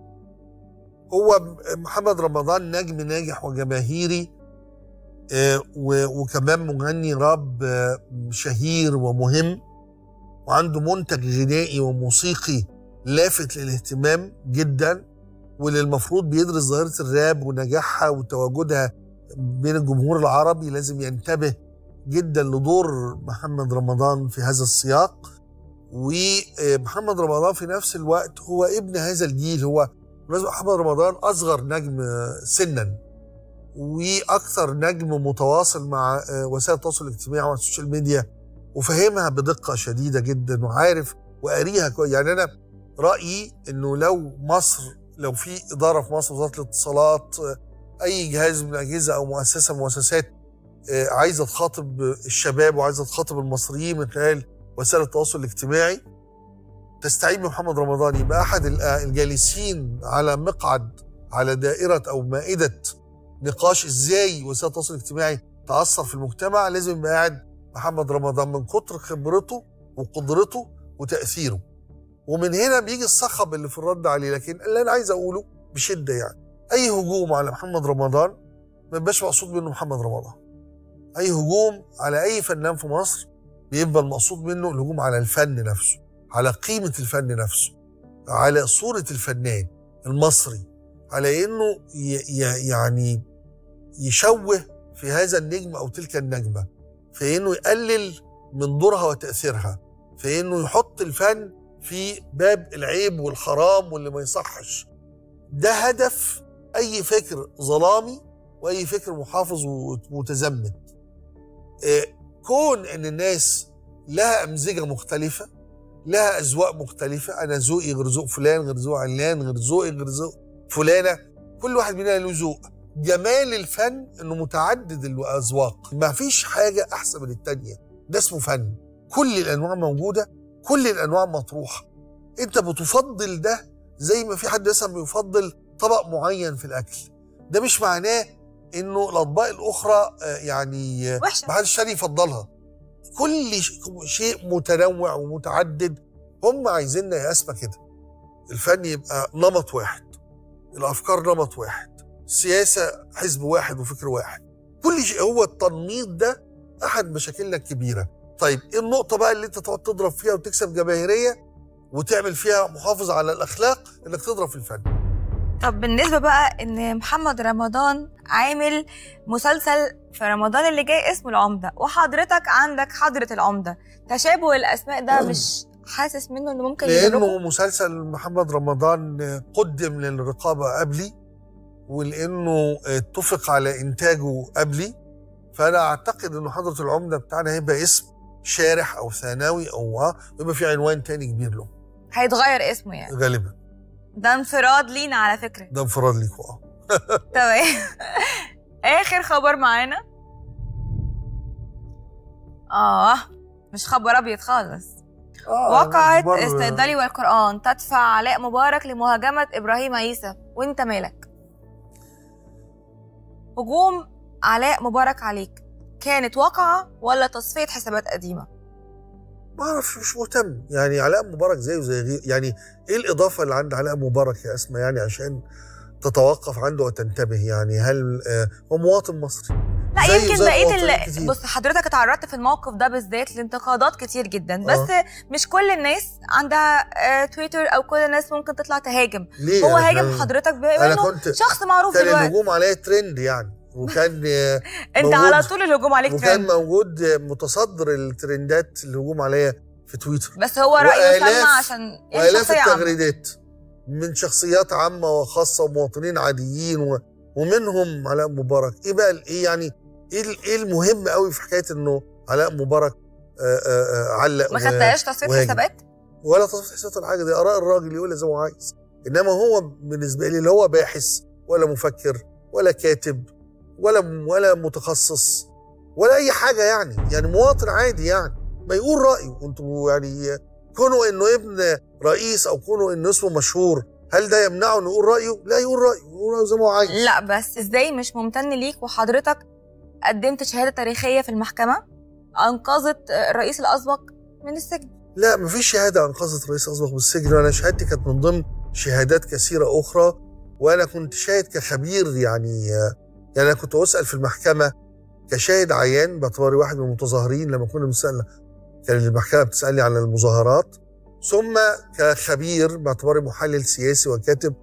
هو محمد رمضان نجم ناجح وجماهيري، آه وكمان مغني راب آه شهير ومهم، وعنده منتج غنائي وموسيقي لافت للاهتمام جدا، واللي المفروض بيدرس ظاهرة الراب ونجاحها وتواجدها بين الجمهور العربي لازم ينتبه جدا لدور محمد رمضان في هذا السياق. ومحمد رمضان في نفس الوقت هو ابن هذا الجيل. هو محمد رمضان أصغر نجم سنا وأكثر نجم متواصل مع وسائل التواصل الاجتماعي والسوشيال ميديا، وفهمها بدقة شديدة جدا وعارف وقاريها كويس. يعني أنا رأيي إنه لو مصر لو في إدارة في مصر، وزارة الاتصالات، أي جهاز من الأجهزة أو مؤسسة من المؤسسات عايزة تخاطب الشباب وعايزة تخاطب المصريين من خلال وسائل التواصل الاجتماعي، تستعين بمحمد رمضان يبقى أحد الجالسين على مقعد على دائرة أو مائدة نقاش إزاي وسائل التواصل الاجتماعي تأثر في المجتمع. لازم يبقى قاعد محمد رمضان من كتر خبرته وقدرته وتأثيره. ومن هنا بيجي الصخب اللي في الرد عليه. لكن اللي انا عايز اقوله بشده يعني اي هجوم على محمد رمضان ما بيبقاش مقصود منه محمد رمضان. اي هجوم على اي فنان في مصر بيبقى المقصود منه الهجوم على الفن نفسه، على قيمه الفن نفسه، على صوره الفنان المصري، على انه يعني يشوه في هذا النجم او تلك النجمه، في انه يقلل من دورها وتاثيرها، في انه يحط الفن في باب العيب والحرام واللي ما يصحش. ده هدف اي فكر ظلامي واي فكر محافظ ومتزمت. كون ان الناس لها امزجه مختلفه، لها اذواق مختلفه، انا ذوقي غير ذوق فلان، غير ذوق علان، غير ذوقي غير ذوق فلانه، كل واحد مننا له ذوق. جمال الفن انه متعدد الاذواق، ما فيش حاجه احسن من الثانيه، ده اسمه فن. كل الانواع موجوده، كل الانواع مطروحه. انت بتفضل ده زي ما في حد مثلا بيفضل طبق معين في الاكل، ده مش معناه انه الاطباق الاخرى يعني وحشه ما حدش تاني يفضلها. كل شيء متنوع ومتعدد. هم عايزيننا يا اسمى كده، الفن يبقى نمط واحد، الافكار نمط واحد، السياسه حزب واحد وفكر واحد، كل شيء. هو التنميط ده احد مشاكلنا الكبيره. طيب ايه النقطه بقى اللي انت تقعد تضرب فيها وتكسب جماهيريه وتعمل فيها محافظه على الاخلاق؟ انك تضرب في الفن. طب بالنسبه بقى ان محمد رمضان عامل مسلسل في رمضان اللي جاي اسمه العمده، وحضرتك عندك حضره العمده، تشابه الاسماء ده مش حاسس منه انه ممكن يضربه؟ لانه مسلسل محمد رمضان قدم للرقابه قبلي، ولانه اتفق على انتاجه قبلي، فانا اعتقد انه حضره العمده بتاعنا هيبقى اسم شارح او ثانوي او اه ويبقى في عنوان تاني كبير له. هيتغير اسمه يعني غالبا. ده انفراد لينا على فكره. ده انفراد ليكوا اه. تمام. اخر خبر معانا. اه مش خبر ابيض خالص. آه وقعت الصيدلي والقرآن تدفع علاء مبارك لمهاجمة إبراهيم عيسى، وانت مالك؟ هجوم علاء مبارك عليك كانت واقعة ولا تصفية حسابات قديمة؟ ما اعرفش، مش مهتم. يعني علاء مبارك زيه زي غير، يعني ايه الإضافة اللي عند علاء مبارك يا أسماء يعني عشان تتوقف عنده وتنتبه؟ يعني هل آه هو مواطن مصري؟ لا يمكن بقيت اللي بص حضرتك اتعرضت في الموقف ده بالذات لانتقادات كتير جدا، بس آه. مش كل الناس عندها آه تويتر او كل الناس ممكن تطلع تهاجم. ليه؟ هو هاجم حضرتك بانه شخص معروف كان دلوقتي. الهجوم عليه ترند يعني، وكان انت على طول الهجوم عليك ترند، وكان موجود متصدر الترندات الهجوم عليا في تويتر. بس هو رايه سمع عشان وآلاف التغريدات من شخصيات عامه وخاصه ومواطنين عاديين و... ومنهم علاء مبارك. ايه بقى ايه يعني ايه ايه المهم قوي في حكايه انه علاء مبارك آآ آآ علق؟ ما خدتهاش تصفيه حسابات ولا تصفيه حسابات ولا حاجه، دي اراء الراجل يقول زي ما هو عايز. انما هو بالنسبه لي لا هو باحث ولا مفكر ولا كاتب ولا ولا متخصص ولا اي حاجه، يعني يعني مواطن عادي، يعني ما يقول رايه. وانتوا يعني كونه انه ابن رئيس او كونه انه اسمه مشهور، هل ده يمنعه انه يقول رايه؟ لا، يقول رايه، يقول رايه زي ما هو عايز. لا بس ازاي مش ممتن ليك وحضرتك قدمت شهاده تاريخيه في المحكمه انقذت الرئيس الاسبق من السجن؟ لا مفيش شهاده انقذت الرئيس الاسبق من السجن، وانا شهادتي كانت من ضمن شهادات كثيره اخرى، وانا كنت شاهد كخبير. يعني يعني انا كنت اسال في المحكمه كشاهد عيان باعتباري واحد من المتظاهرين لما كنا بنسال، كان المحكمه بتسالني عن المظاهرات، ثم كخبير باعتباري محلل سياسي وكاتب.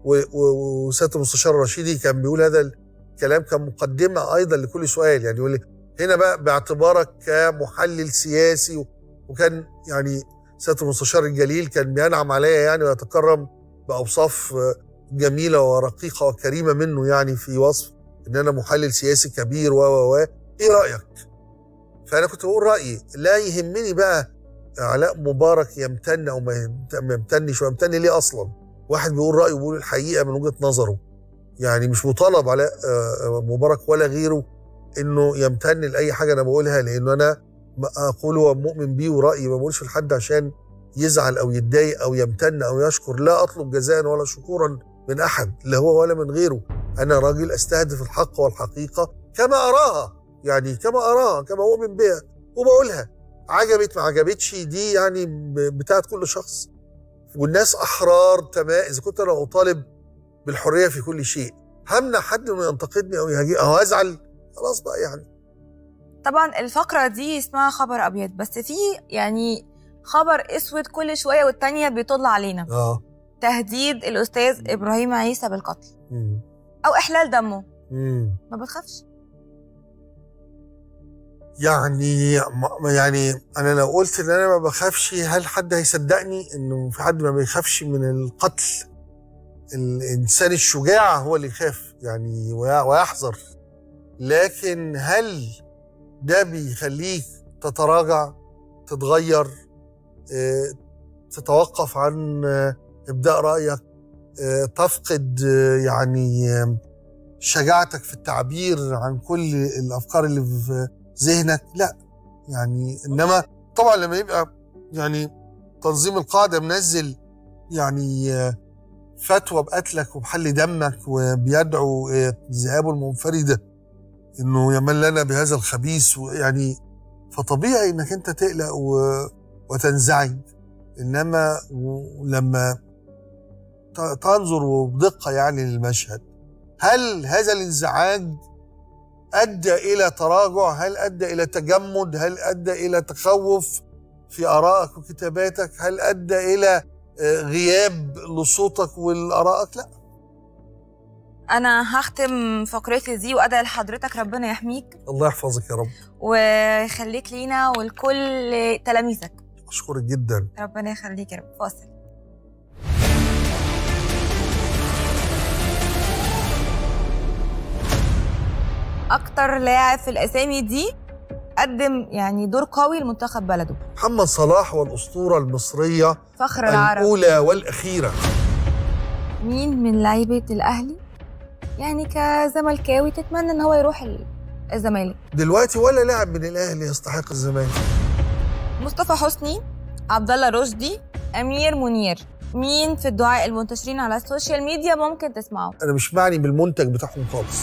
وسياده المستشار الرشيدي كان بيقول هذا الكلام كمقدمه ايضا لكل سؤال، يعني يقول لي هنا بقى باعتبارك كمحلل سياسي. وكان يعني سياده المستشار الجليل كان بينعم عليا يعني ويتكرم باوصاف جميله ورقيقه وكريمه منه، يعني في وصف ان انا محلل سياسي كبير و و ايه رايك؟ فانا كنت بقول رايي، لا يهمني بقى علاء مبارك يمتن او ما يمتنش، ويمتن ليه اصلا؟ واحد بيقول رايه وبيقول الحقيقه من وجهه نظره، يعني مش مطالب علاء مبارك ولا غيره انه يمتن لاي حاجه انا بقولها، لانه انا اقول ومؤمن بيه ورايي، ما بقولش لحد عشان يزعل او يتضايق او يمتن او يشكر. لا اطلب جزاء ولا شكورا من احد، لا هو ولا من غيره. انا راجل استهدف الحق والحقيقه كما اراها، يعني كما اراها كما اؤمن بها وبقولها. عجبت ما عجبتش دي يعني بتاعت كل شخص، والناس احرار تمام. اذا كنت انا اطالب بالحريه في كل شيء، همنع حد انه ينتقدني او يهاجمني او ازعل؟ خلاص بقى. يعني طبعا الفقره دي اسمها خبر ابيض، بس في يعني خبر اسود كل شويه والتانيه بيطل علينا. اه تهديد الاستاذ ابراهيم عيسى بالقتل مم. او احلال دمه. مم. ما بتخافش؟ يعني يعني انا لو قلت ان انا ما بخافش، هل حد هيصدقني انه في حد ما بيخافش من القتل؟ الانسان الشجاع هو اللي يخاف يعني ويحذر، لكن هل ده بيخليك تتراجع، تتغير، اه تتوقف عن اه ابداء رايك، اه تفقد اه يعني اه شجاعتك في التعبير عن كل الافكار اللي في ذهنك؟ لا يعني. انما طبعا لما يبقى يعني تنظيم القاعده منزل يعني فتوى بقتلك وبحل دمك وبيدعو ذئابه المنفرده انه يمل لنا بهذا الخبيث، يعني فطبيعي انك انت تقلق وتنزعج. انما لما تنظر بدقة يعني للمشهد، هل هذا الانزعاج أدى إلى تراجع؟ هل أدى إلى تجمد؟ هل أدى إلى تخوف في آرائك وكتاباتك؟ هل أدى إلى غياب لصوتك والآرائك؟ لا. أنا هختم فقرتي دي وأدعي لحضرتك ربنا يحميك. الله يحفظك يا رب ويخليك لينا ولكل تلاميذك. أشكرك جدا. ربنا يخليك يا رب. فاصل. أكتر لاعب في الأسامي دي قدم يعني دور قوي لمنتخب بلده. محمد صلاح والأسطورة المصرية فخر العرب الأولى والأخيرة. مين من لعيبة الأهلي يعني كزملكاوي تتمنى إن هو يروح الزمالك دلوقتي؟ ولا لاعب من الأهلي يستحق الزمالك. مصطفى حسني، عبد الله رشدي، أمير منير، مين في الدعاء المنتشرين على السوشيال ميديا ممكن تسمعه؟ أنا مش معني بالمنتج بتاعهم خالص.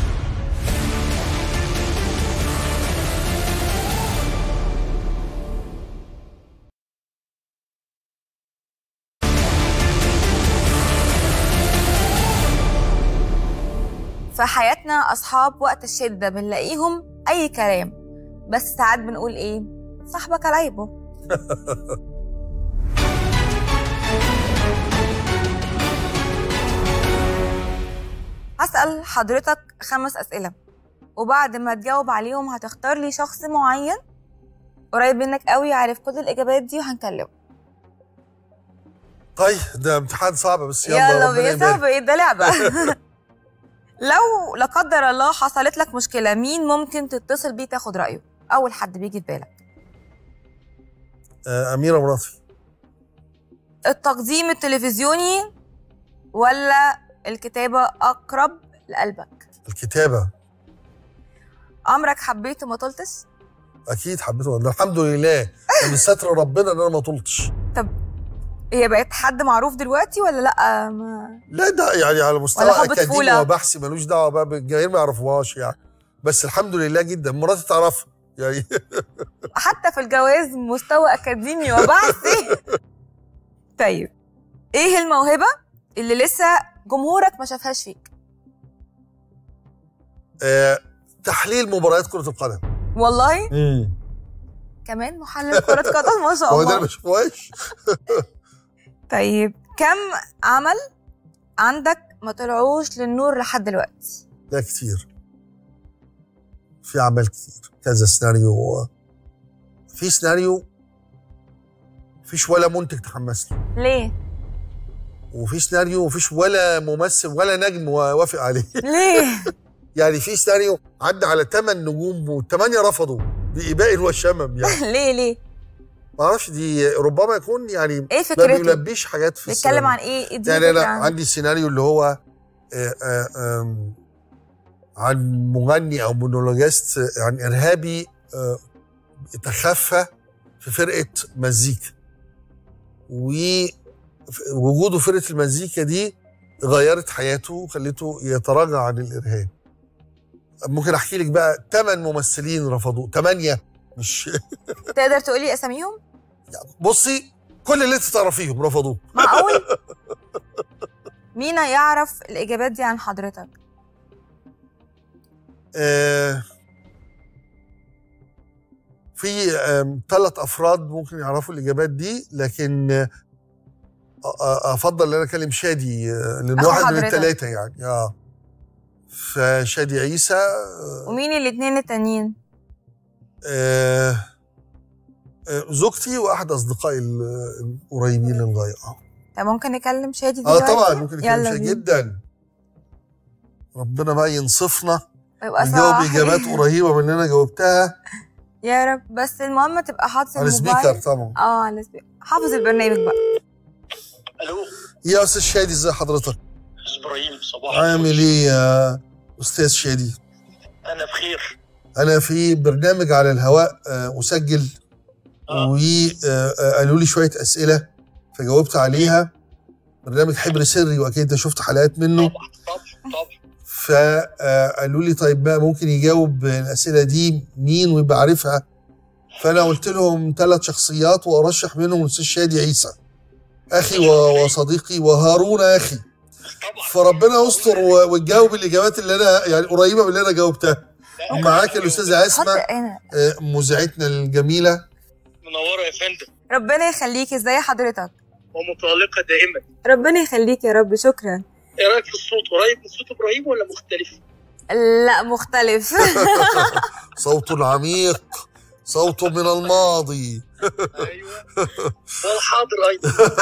في حياتنا أصحاب وقت الشدة بنلاقيهم أي كلام، بس ساعات بنقول إيه؟ صاحبك على عيبه. هسأل حضرتك خمس أسئلة، وبعد ما تجاوب عليهم هتختار لي شخص معين قريب منك قوي عارف كل الإجابات دي وهنكلمه. طيب ده امتحان صعب بس يلا. يلا بيا صعب ايه ده لعبة. لو لا قدر الله حصلت لك مشكلة مين ممكن تتصل بيه تاخد رأيه؟ أول حد بيجي في بالك. آه أميرة مراتي. التقديم التلفزيوني ولا الكتابة أقرب لقلبك؟ الكتابة. عمرك حبيت وما طلتش؟ أكيد حبيته، الحمد لله من ستر ربنا إن أنا ما طلتش. طب هي بقت حد معروف دلوقتي ولا لأ؟ ما... لا ده يعني على مستوى أكاديمي وبحثي ملوش دعوة بقى بالجماهير ما يعرفوهاش يعني، بس الحمد لله جدا مراتي تعرفها يعني. حتى في الجواز مستوى أكاديمي وبحثي. طيب إيه الموهبة اللي لسه جمهورك ما شافهاش فيك؟ آه، تحليل مباريات كرة القدم. والله؟ امم كمان محلل كرة قدم ما شاء الله. هو ده ما شافوهاش. طيب كم عمل عندك ما طلعوش للنور لحد دلوقتي؟ لا كتير، في أعمال كتير، كذا سيناريو. في سيناريو مفيش ولا منتج تحمس له. ليه؟ وفي سيناريو مفيش ولا ممثل ولا نجم وافق عليه. ليه؟ يعني في سيناريو عدى على ثمان نجوم والثمانية رفضوا بإباء وشمم يعني. ليه ليه؟ ما اعرفش، دي ربما يكون يعني ايه فكرته؟ ما بيلبيش حاجات في السيناريو. بيتكلم عن ايه؟ يعني انا عندي السيناريو اللي هو آآ آآ عن مغني او مونولوجيست عن ارهابي تخفى في فرقه مزيكا، ووجوده في فرقه المزيكا دي غيرت حياته وخلته يتراجع عن الارهاب. ممكن احكي لك بقى ثمان ممثلين رفضوا، ثمانيه مش تقدر تقولي اساميهم؟ بصي كل اللي انت تعرفيهم رفضوه. معقول؟ مين يعرف الاجابات دي عن حضرتك؟ آه في ثلاث افراد ممكن يعرفوا الاجابات دي، لكن آه افضل ان انا اكلم شادي لان واحد من الثلاثه يعني. اه فشادي عيسى. آه ومين الاثنين التانيين؟ آه آه زوجتي واحد اصدقائي القريبين للغايه. اه طب ممكن نكلم شادي دلوقتي؟ اه طبعا ممكن نكلم شادي جدا. ربنا بقى ينصفنا ونجاوب اجابات قريبه من اللي انا جاوبتها يا رب. بس المهم تبقى حافظ على السبيكر طبعا. اه على السبيكر، حافظ البرنامج بقى. الو يا استاذ شادي، ازي حضرتك؟ استاذ ابراهيم صباح عامل ايه يا استاذ شادي؟ انا بخير. انا في برنامج على الهواء مسجل آه. وقالوا لي شويه اسئله فجاوبت عليها. برنامج حبر سري واكيد انت شفت حلقات منه. طبعا طبعا طبعا. فقالوا لي طيب بقى ممكن يجاوب الاسئله دي مين ويبقى عارفها؟ فانا قلت لهم ثلاث شخصيات وارشح منهم الاستاذ شادي عيسى. اخي وصديقي وهارون اخي. فربنا يستر وتجاوب الاجابات اللي انا يعني قريبه من اللي انا جاوبتها. ومعاك الاستاذه اسماء مذيعتنا الجميله. منوره يا فندم. ربنا يخليك، ازاي حضرتك؟ ومتالقه دائما. ربنا يخليك يا رب، شكرا. ايه رايك في الصوت؟ قريب من صوت ابراهيم ولا مختلف؟ لا مختلف. صوت عميق، صوت من الماضي. ايوه والحاضر ايضا.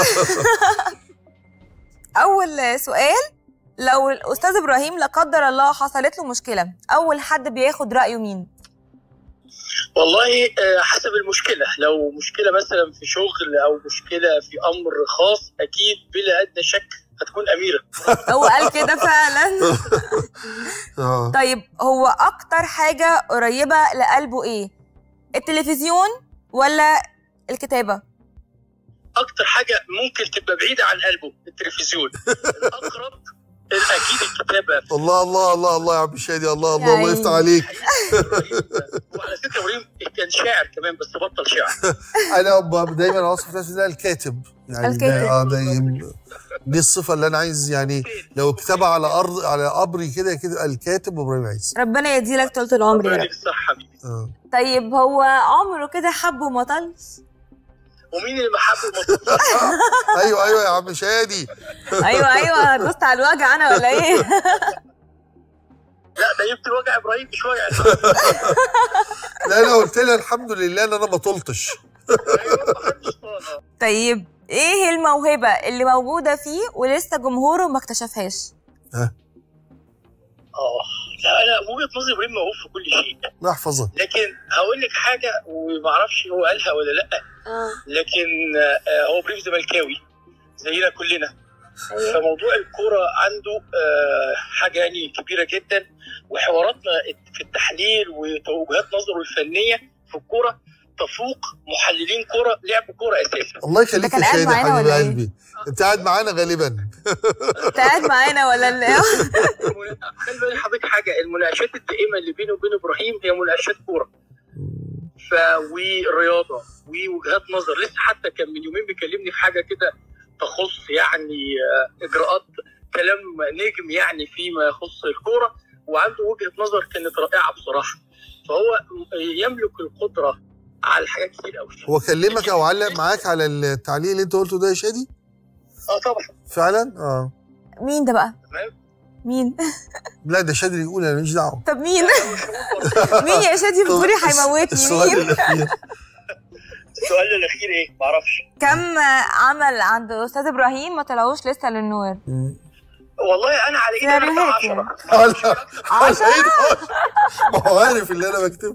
اول سؤال، لو الاستاذ ابراهيم لا قدر الله حصلت له مشكله، اول حد بياخد رايه مين؟ والله حسب المشكله، لو مشكله مثلا في شغل او مشكله في امر خاص اكيد بلا ادنى شك هتكون اميره. هو قال كده فعلا. طيب هو اكتر حاجه قريبه لقلبه ايه؟ التلفزيون ولا الكتابه؟ اكتر حاجه ممكن تبقى بعيده عن قلبه التلفزيون. الاقرب اكيد الكتابه. الله الله الله الله يا عم شادي، الله الله الله يفتح عليك. وعلى فكره ابراهيم كان شاعر كمان بس بطل شعر. انا دايما اوصف نفسي ده الكاتب يعني. الكاتب. اه دايما دي الصفه اللي انا عايز يعني لو كتابه على ارض على قبري كده كده الكاتب ابراهيم عيسى. ربنا يديلك طول العمر يا رب. الصحه حبيبي. اه طيب هو عمره كده حب وما طلش؟ ومين اللي محب المطلوب؟ ايوه ايوه يا عم شادي. ايوه ايوه دوست على الوجع انا ولا ايه؟ لا ده جبت الوجع ابراهيم مش وجع. لا انا قلت لها الحمد لله ان انا ما طلتش. طيب ايه الموهبه اللي موجوده فيه ولسه جمهوره ما اكتشفهاش؟ ها اه لا انا وجهه نظري ابراهيم موهوب في كل شيء. الله يحفظك. لكن هقول لك حاجه وما اعرفش هو قالها ولا لا. اه لكن هو ابراهيم زملكاوي زينا كلنا. فموضوع الكوره عنده حاجه يعني كبيره جدا، وحواراتنا في التحليل ووجهات نظره الفنيه في الكوره تفوق محللين كوره لعب كوره اساسا. الله يخليك يا شادي حبيب قلبي. انت قاعد معانا غالبا. انت قاعد معانا ولا لا؟ خلي بالك حضرتك حاجه، المناقشات الدائمه اللي بيني وبين ابراهيم هي مناقشات كوره. ف والرياضه ووجهات نظر. لسه حتى كان من يومين بيكلمني في حاجه كده تخص يعني اجراءات كلام نجم يعني فيما يخص الكوره، وعنده وجهه نظر كانت رائعه بصراحه. فهو يملك القدره على حاجات كتير قوي. هو كلمك او علق معاك على التعليق اللي انت قلته ده يا شادي؟ اه طبعا. فعلا؟ اه. مين ده بقى؟ تمام. مين؟ لا ده شادي يقول انا ماليش دعوه. طب مين؟ مين يا شادي بتقولي هيموتني؟ السؤال الاخير. السؤال الاخير ايه؟ معرفش. كم عمل عند استاذ ابراهيم ما طلعوش لسه للنور؟ والله انا على ايدي انا عشرة. عشرة؟ ما هو عارف اللي انا بكتبه.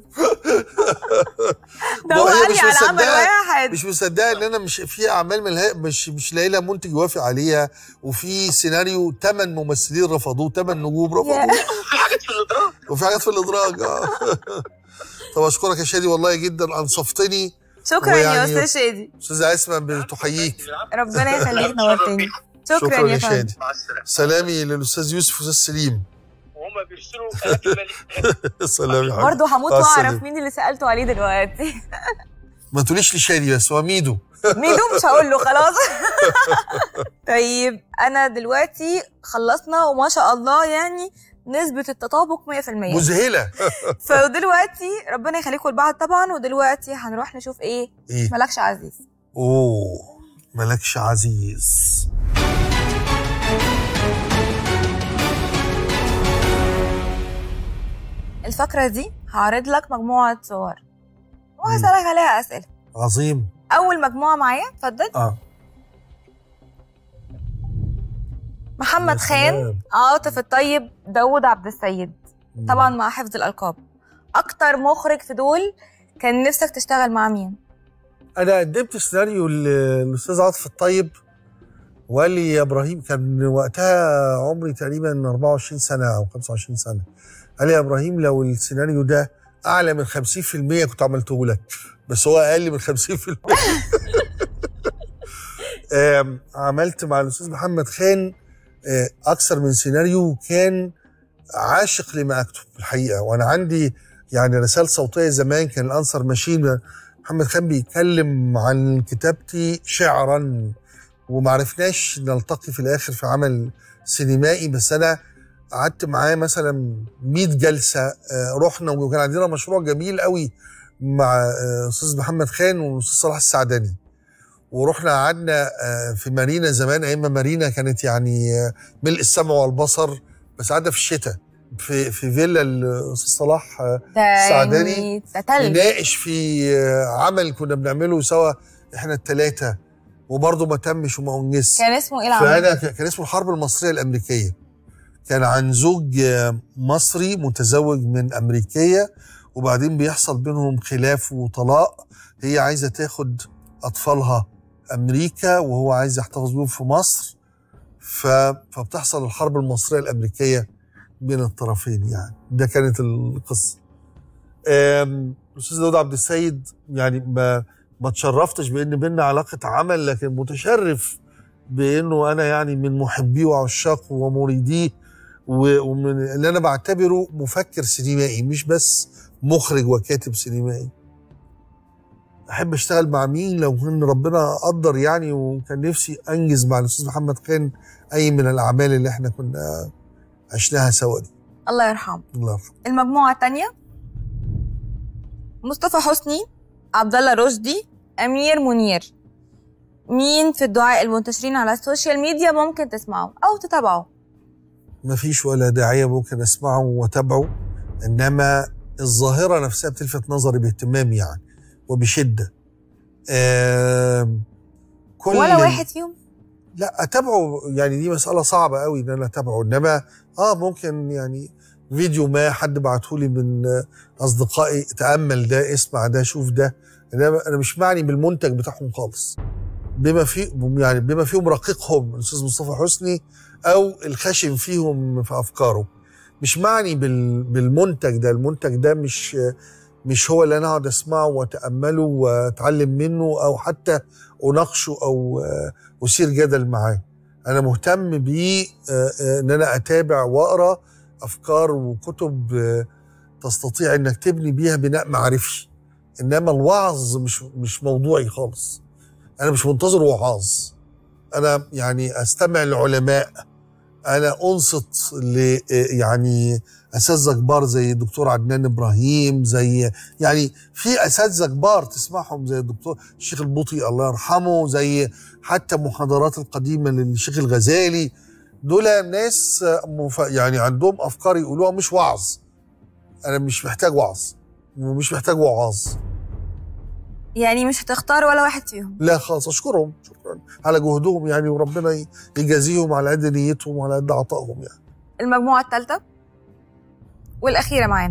ده هو قال لي على عمل واحد. مش مصدقه ان انا مش في اعمال ملها مش مش لاقي لها منتج يوافق عليها، وفي سيناريو ثمان ممثلين رفضوه، ثمان نجوم رفضوه. وفي حاجات في الادراج. وفي حاجات في الادراج اه. طب اشكرك يا شادي والله جدا، انصفتني. شكرا يا استاذ شادي. استاذه اسماء بتحييك. ربنا يخليك، نورتني. شكرا, شكرا يا فندم. سلامي للاستاذ يوسف واستاذ سليم. وهم بيرسلوا سلام يا حبيبي. برضه هموت واعرف مين اللي سالته عليه دلوقتي. ما تقوليش لشادي بس، هو ميدو. ميدو مش هقول له خلاص. طيب انا دلوقتي خلصنا وما شاء الله يعني نسبة التطابق مية في المية مذهلة. فدلوقتي ربنا يخليكم لبعض طبعا، ودلوقتي هنروح نشوف ايه؟ ايه؟ ملكش عزيز. اوه ملكش عزيز. الفقرة دي هعرض لك مجموعة صور وهسألك عليها أسئلة. عظيم. أول مجموعة معايا اتفضل. اه محمد خان، عاطف الطيب، داوود عبد السيد، طبعا مع حفظ الألقاب. أكتر مخرج في دول كان نفسك تشتغل مع مين؟ أنا قدمت سيناريو للأستاذ عاطف الطيب وقال لي يا إبراهيم، كان وقتها عمري تقريبا أربعة وعشرين سنة أو خمسة وعشرين سنة. قال لي يا إبراهيم لو السيناريو ده أعلى من خمسين في المية كنت عملته لك، بس هو أقل من خمسين في المية. عملت مع الأستاذ محمد خان أكثر من سيناريو، كان عاشق لما أكتب الحقيقة. وأنا عندي يعني رسالة صوتية زمان كان الأنسر ماشين، محمد خان بيتكلم عن كتابتي شعرا ومعرفناش نلتقي في الاخر في عمل سينمائي، بس انا قعدت معاه مثلا مية جلسه. رحنا وكان عندنا مشروع جميل قوي مع استاذ محمد خان والاستاذ صلاح السعدني، ورحنا قعدنا في مارينا زمان، ايام مارينا كانت يعني ملء السمع والبصر، بس قعدنا في الشتاء في في فيلا الاستاذ صلاح السعدني نناقش في عمل كنا بنعمله سوا احنا الثلاثه، وبرضه ما تمش وما انجزش. كان اسمه ايه العمل؟ فانا كان اسمه الحرب المصريه الامريكيه. كان عن زوج مصري متزوج من امريكيه، وبعدين بيحصل بينهم خلاف وطلاق، هي عايزه تاخد اطفالها امريكا وهو عايز يحتفظ بيهم في مصر، فبتحصل الحرب المصريه الامريكيه بين الطرفين. يعني ده كانت القصه. الاستاذ داود عبد السيد يعني ما ما تشرفتش بان بينا علاقه عمل، لكن متشرف بانه انا يعني من محبيه وعشاقه ومريديه، ومن اللي انا بعتبره مفكر سينمائي مش بس مخرج وكاتب سينمائي. احب اشتغل مع مين لو ان ربنا قدر يعني، وكان نفسي انجز مع الاستاذ محمد خان اي من الاعمال اللي احنا كنا عشناها سوا دي. الله يرحمه. الله يرحمه. المجموعه الثانيه مصطفى حسني، عبد الله رشدي، امير منير. مين في الدعاء المنتشرين على السوشيال ميديا ممكن تسمعه او تتابعه؟ مفيش ولا داعيه ممكن اسمعه واتابعه، انما الظاهره نفسها بتلفت نظري باهتمام يعني وبشده. آه كل ولا واحد فيهم؟ لا اتابعه، يعني دي مساله صعبه قوي ان انا اتابعه، انما اه ممكن يعني فيديو ما حد بعتهولي من اصدقائي، تامل ده، اسمع ده، شوف ده. انما انا مش معني بالمنتج بتاعهم خالص، بما في يعني بما فيهم رقيقهم الاستاذ مصطفى حسني او الخشن فيهم في افكاره. مش معني بالمنتج ده، المنتج ده مش مش هو اللي انا اقعد اسمعه واتامله واتعلم منه او حتى اناقشه او اثير جدل معاه. انا مهتم بيه ان انا اتابع واقرا افكار وكتب تستطيع انك تبني بيها بناء معرفي، انما الوعظ مش مش موضوعي خالص. انا مش منتظر وعاظ، انا يعني استمع لعلماء، انا انصت ل يعني اساتذه كبار زي الدكتور عدنان ابراهيم، زي يعني في اساتذه كبار تسمعهم زي الدكتور الشيخ البوطي الله يرحمه، زي حتى محاضرات القديمه للشيخ الغزالي. دول ناس يعني عندهم افكار يقولوها مش وعظ. انا مش محتاج وعظ ومش محتاج وعاظ. يعني مش هتختار ولا واحد فيهم؟ لا خالص. اشكرهم شكرا على جهدهم يعني، وربنا يجازيهم على قد نيتهم وعلى قد عطائهم يعني. المجموعه الثالثه والاخيره معانا،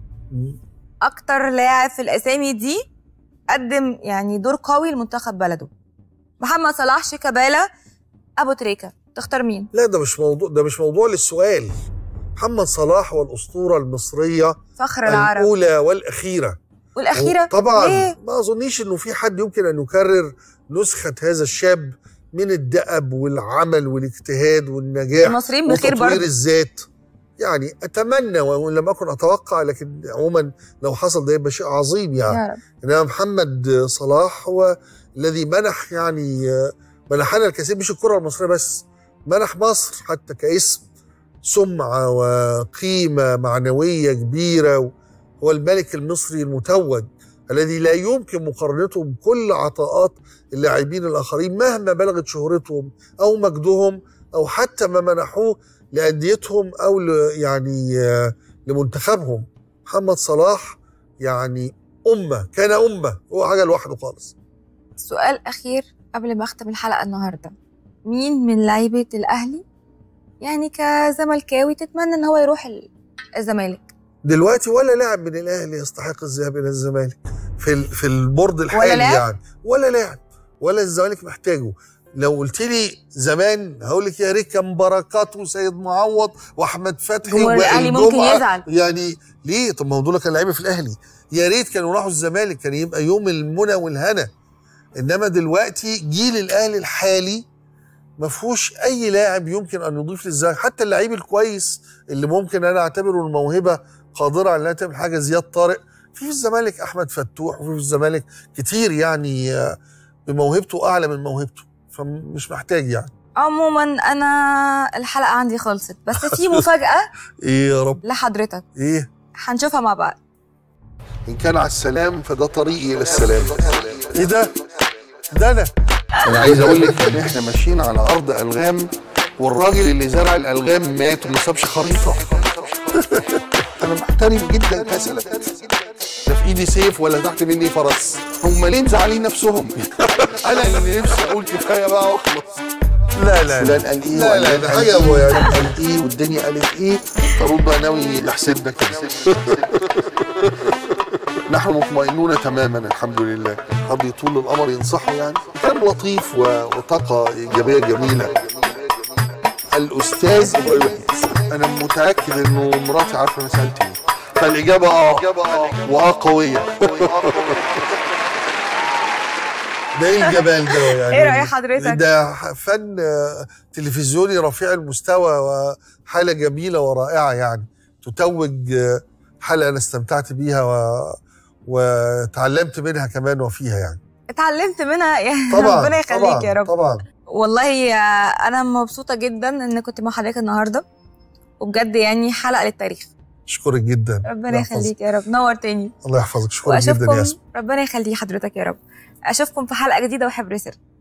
اكتر لاعب في الاسامي دي قدم يعني دور قوي لمنتخب بلده. محمد صلاح، شيكابالا، ابو تريكه، تختار مين؟ لا ده مش موضوع، ده مش موضوع للسؤال. محمد صلاح والاسطوره المصريه فخر العرب الاولى والاخيره. والاخيره طبعا ليه؟ ما اظنيش انه في حد يمكن ان يكرر نسخه هذا الشاب من الدأب والعمل والاجتهاد والنجاح المصريين بخير برضه، وتطوير الذات. يعني اتمنى وان لم اكن اتوقع، لكن عموما لو حصل ده يبقى شيء عظيم يعني. انما محمد صلاح هو الذي منح يعني منحنا الكثير، مش الكره المصريه بس، منح مصر حتى كاسم سمعه وقيمه معنويه كبيره. هو الملك المصري المتوج الذي لا يمكن مقارنته بكل عطاءات اللاعبين الاخرين مهما بلغت شهرتهم او مجدهم او حتى ما منحوه لانديتهم او يعني لمنتخبهم. محمد صلاح يعني امه، كان امه، هو حاجه لوحده خالص. سؤال اخير قبل ما اختم الحلقه النهارده، مين من لعيبه الاهلي يعني كزملكاوي تتمنى ان هو يروح الزمالك دلوقتي؟ ولا لاعب من الاهلي يستحق الذهاب الى الزمالك في في البورد الحالي ولا يعني، ولا لاعب ولا الزمالك محتاجه. لو قلت لي زمان هقول لك يا ريت كان بركات وسيد معوض واحمد فتحي والاهلي ممكن يزعل يعني. ليه؟ طب ما دول كانوا لعيبه في الاهلي، يا ريت كانوا راحوا الزمالك، كان يبقى يوم المنى والهنا. انما دلوقتي جيل الاهلي الحالي ما فيهوش اي لاعب يمكن ان يضيف للزمالك، حتى اللعيب الكويس اللي ممكن انا اعتبره الموهبه قادره على انها تعمل حاجه، زياد طارق. في في الزمالك احمد فتوح، وفي في الزمالك كتير يعني بموهبته اعلى من موهبته. فمش محتاج يعني. عموما انا الحلقه عندي خلصت، بس في مفاجاه. ايه يا رب؟ لحضرتك. ايه؟ هنشوفها مع بعض. ان كان على السلام فده طريقي الى السلام. ايه ده؟ ده انا انا عايز اقول لك ان احنا ماشيين على ارض الغام، والراجل اللي زرع الالغام مات وما سابش خريطه. انا محترم جدا كسلة، لا في ايدي سيف ولا تحت مني فرس. هم ليه مزعلين نفسهم؟ انا اللي نفسي اقول كفايه بقى واخلص. لا لا فلان قال ايه؟ لا لا ده حاجه هو يعني قال ايه والدنيا قالت ايه؟ فاروق بقى ناوي يحسدنا كده. نحن مطمئنون تماما الحمد لله. حد يطول القمر ينصحه يعني. كان لطيف وطاقه ايجابيه جميله. الاستاذ ابراهيم، انا متاكد انه مراتي عارفه انا سالت ايه، فالاجابه اه واه قويه. ده ايه الجمال ده يعني؟ ايه رأي حضرتك؟ ده فن تلفزيوني رفيع المستوى وحالة جميلة ورائعة يعني، تتوج حلقة انا استمتعت بيها و... وتعلمت منها كمان وفيها يعني. اتعلمت منها يعني. طبعا ربنا يخليك طبعا يا رب. طبعا والله انا مبسوطة جدا ان كنت مع حضرتك النهارده، وبجد يعني حلقة للتاريخ. اشكرك جدا. ربنا يخليك يا رب، نورتني. الله يحفظك. شكرا جدا يا ياسمين. ربنا يخلي حضرتك يا رب. اشوفكم في حلقة جديدة وحبر سر.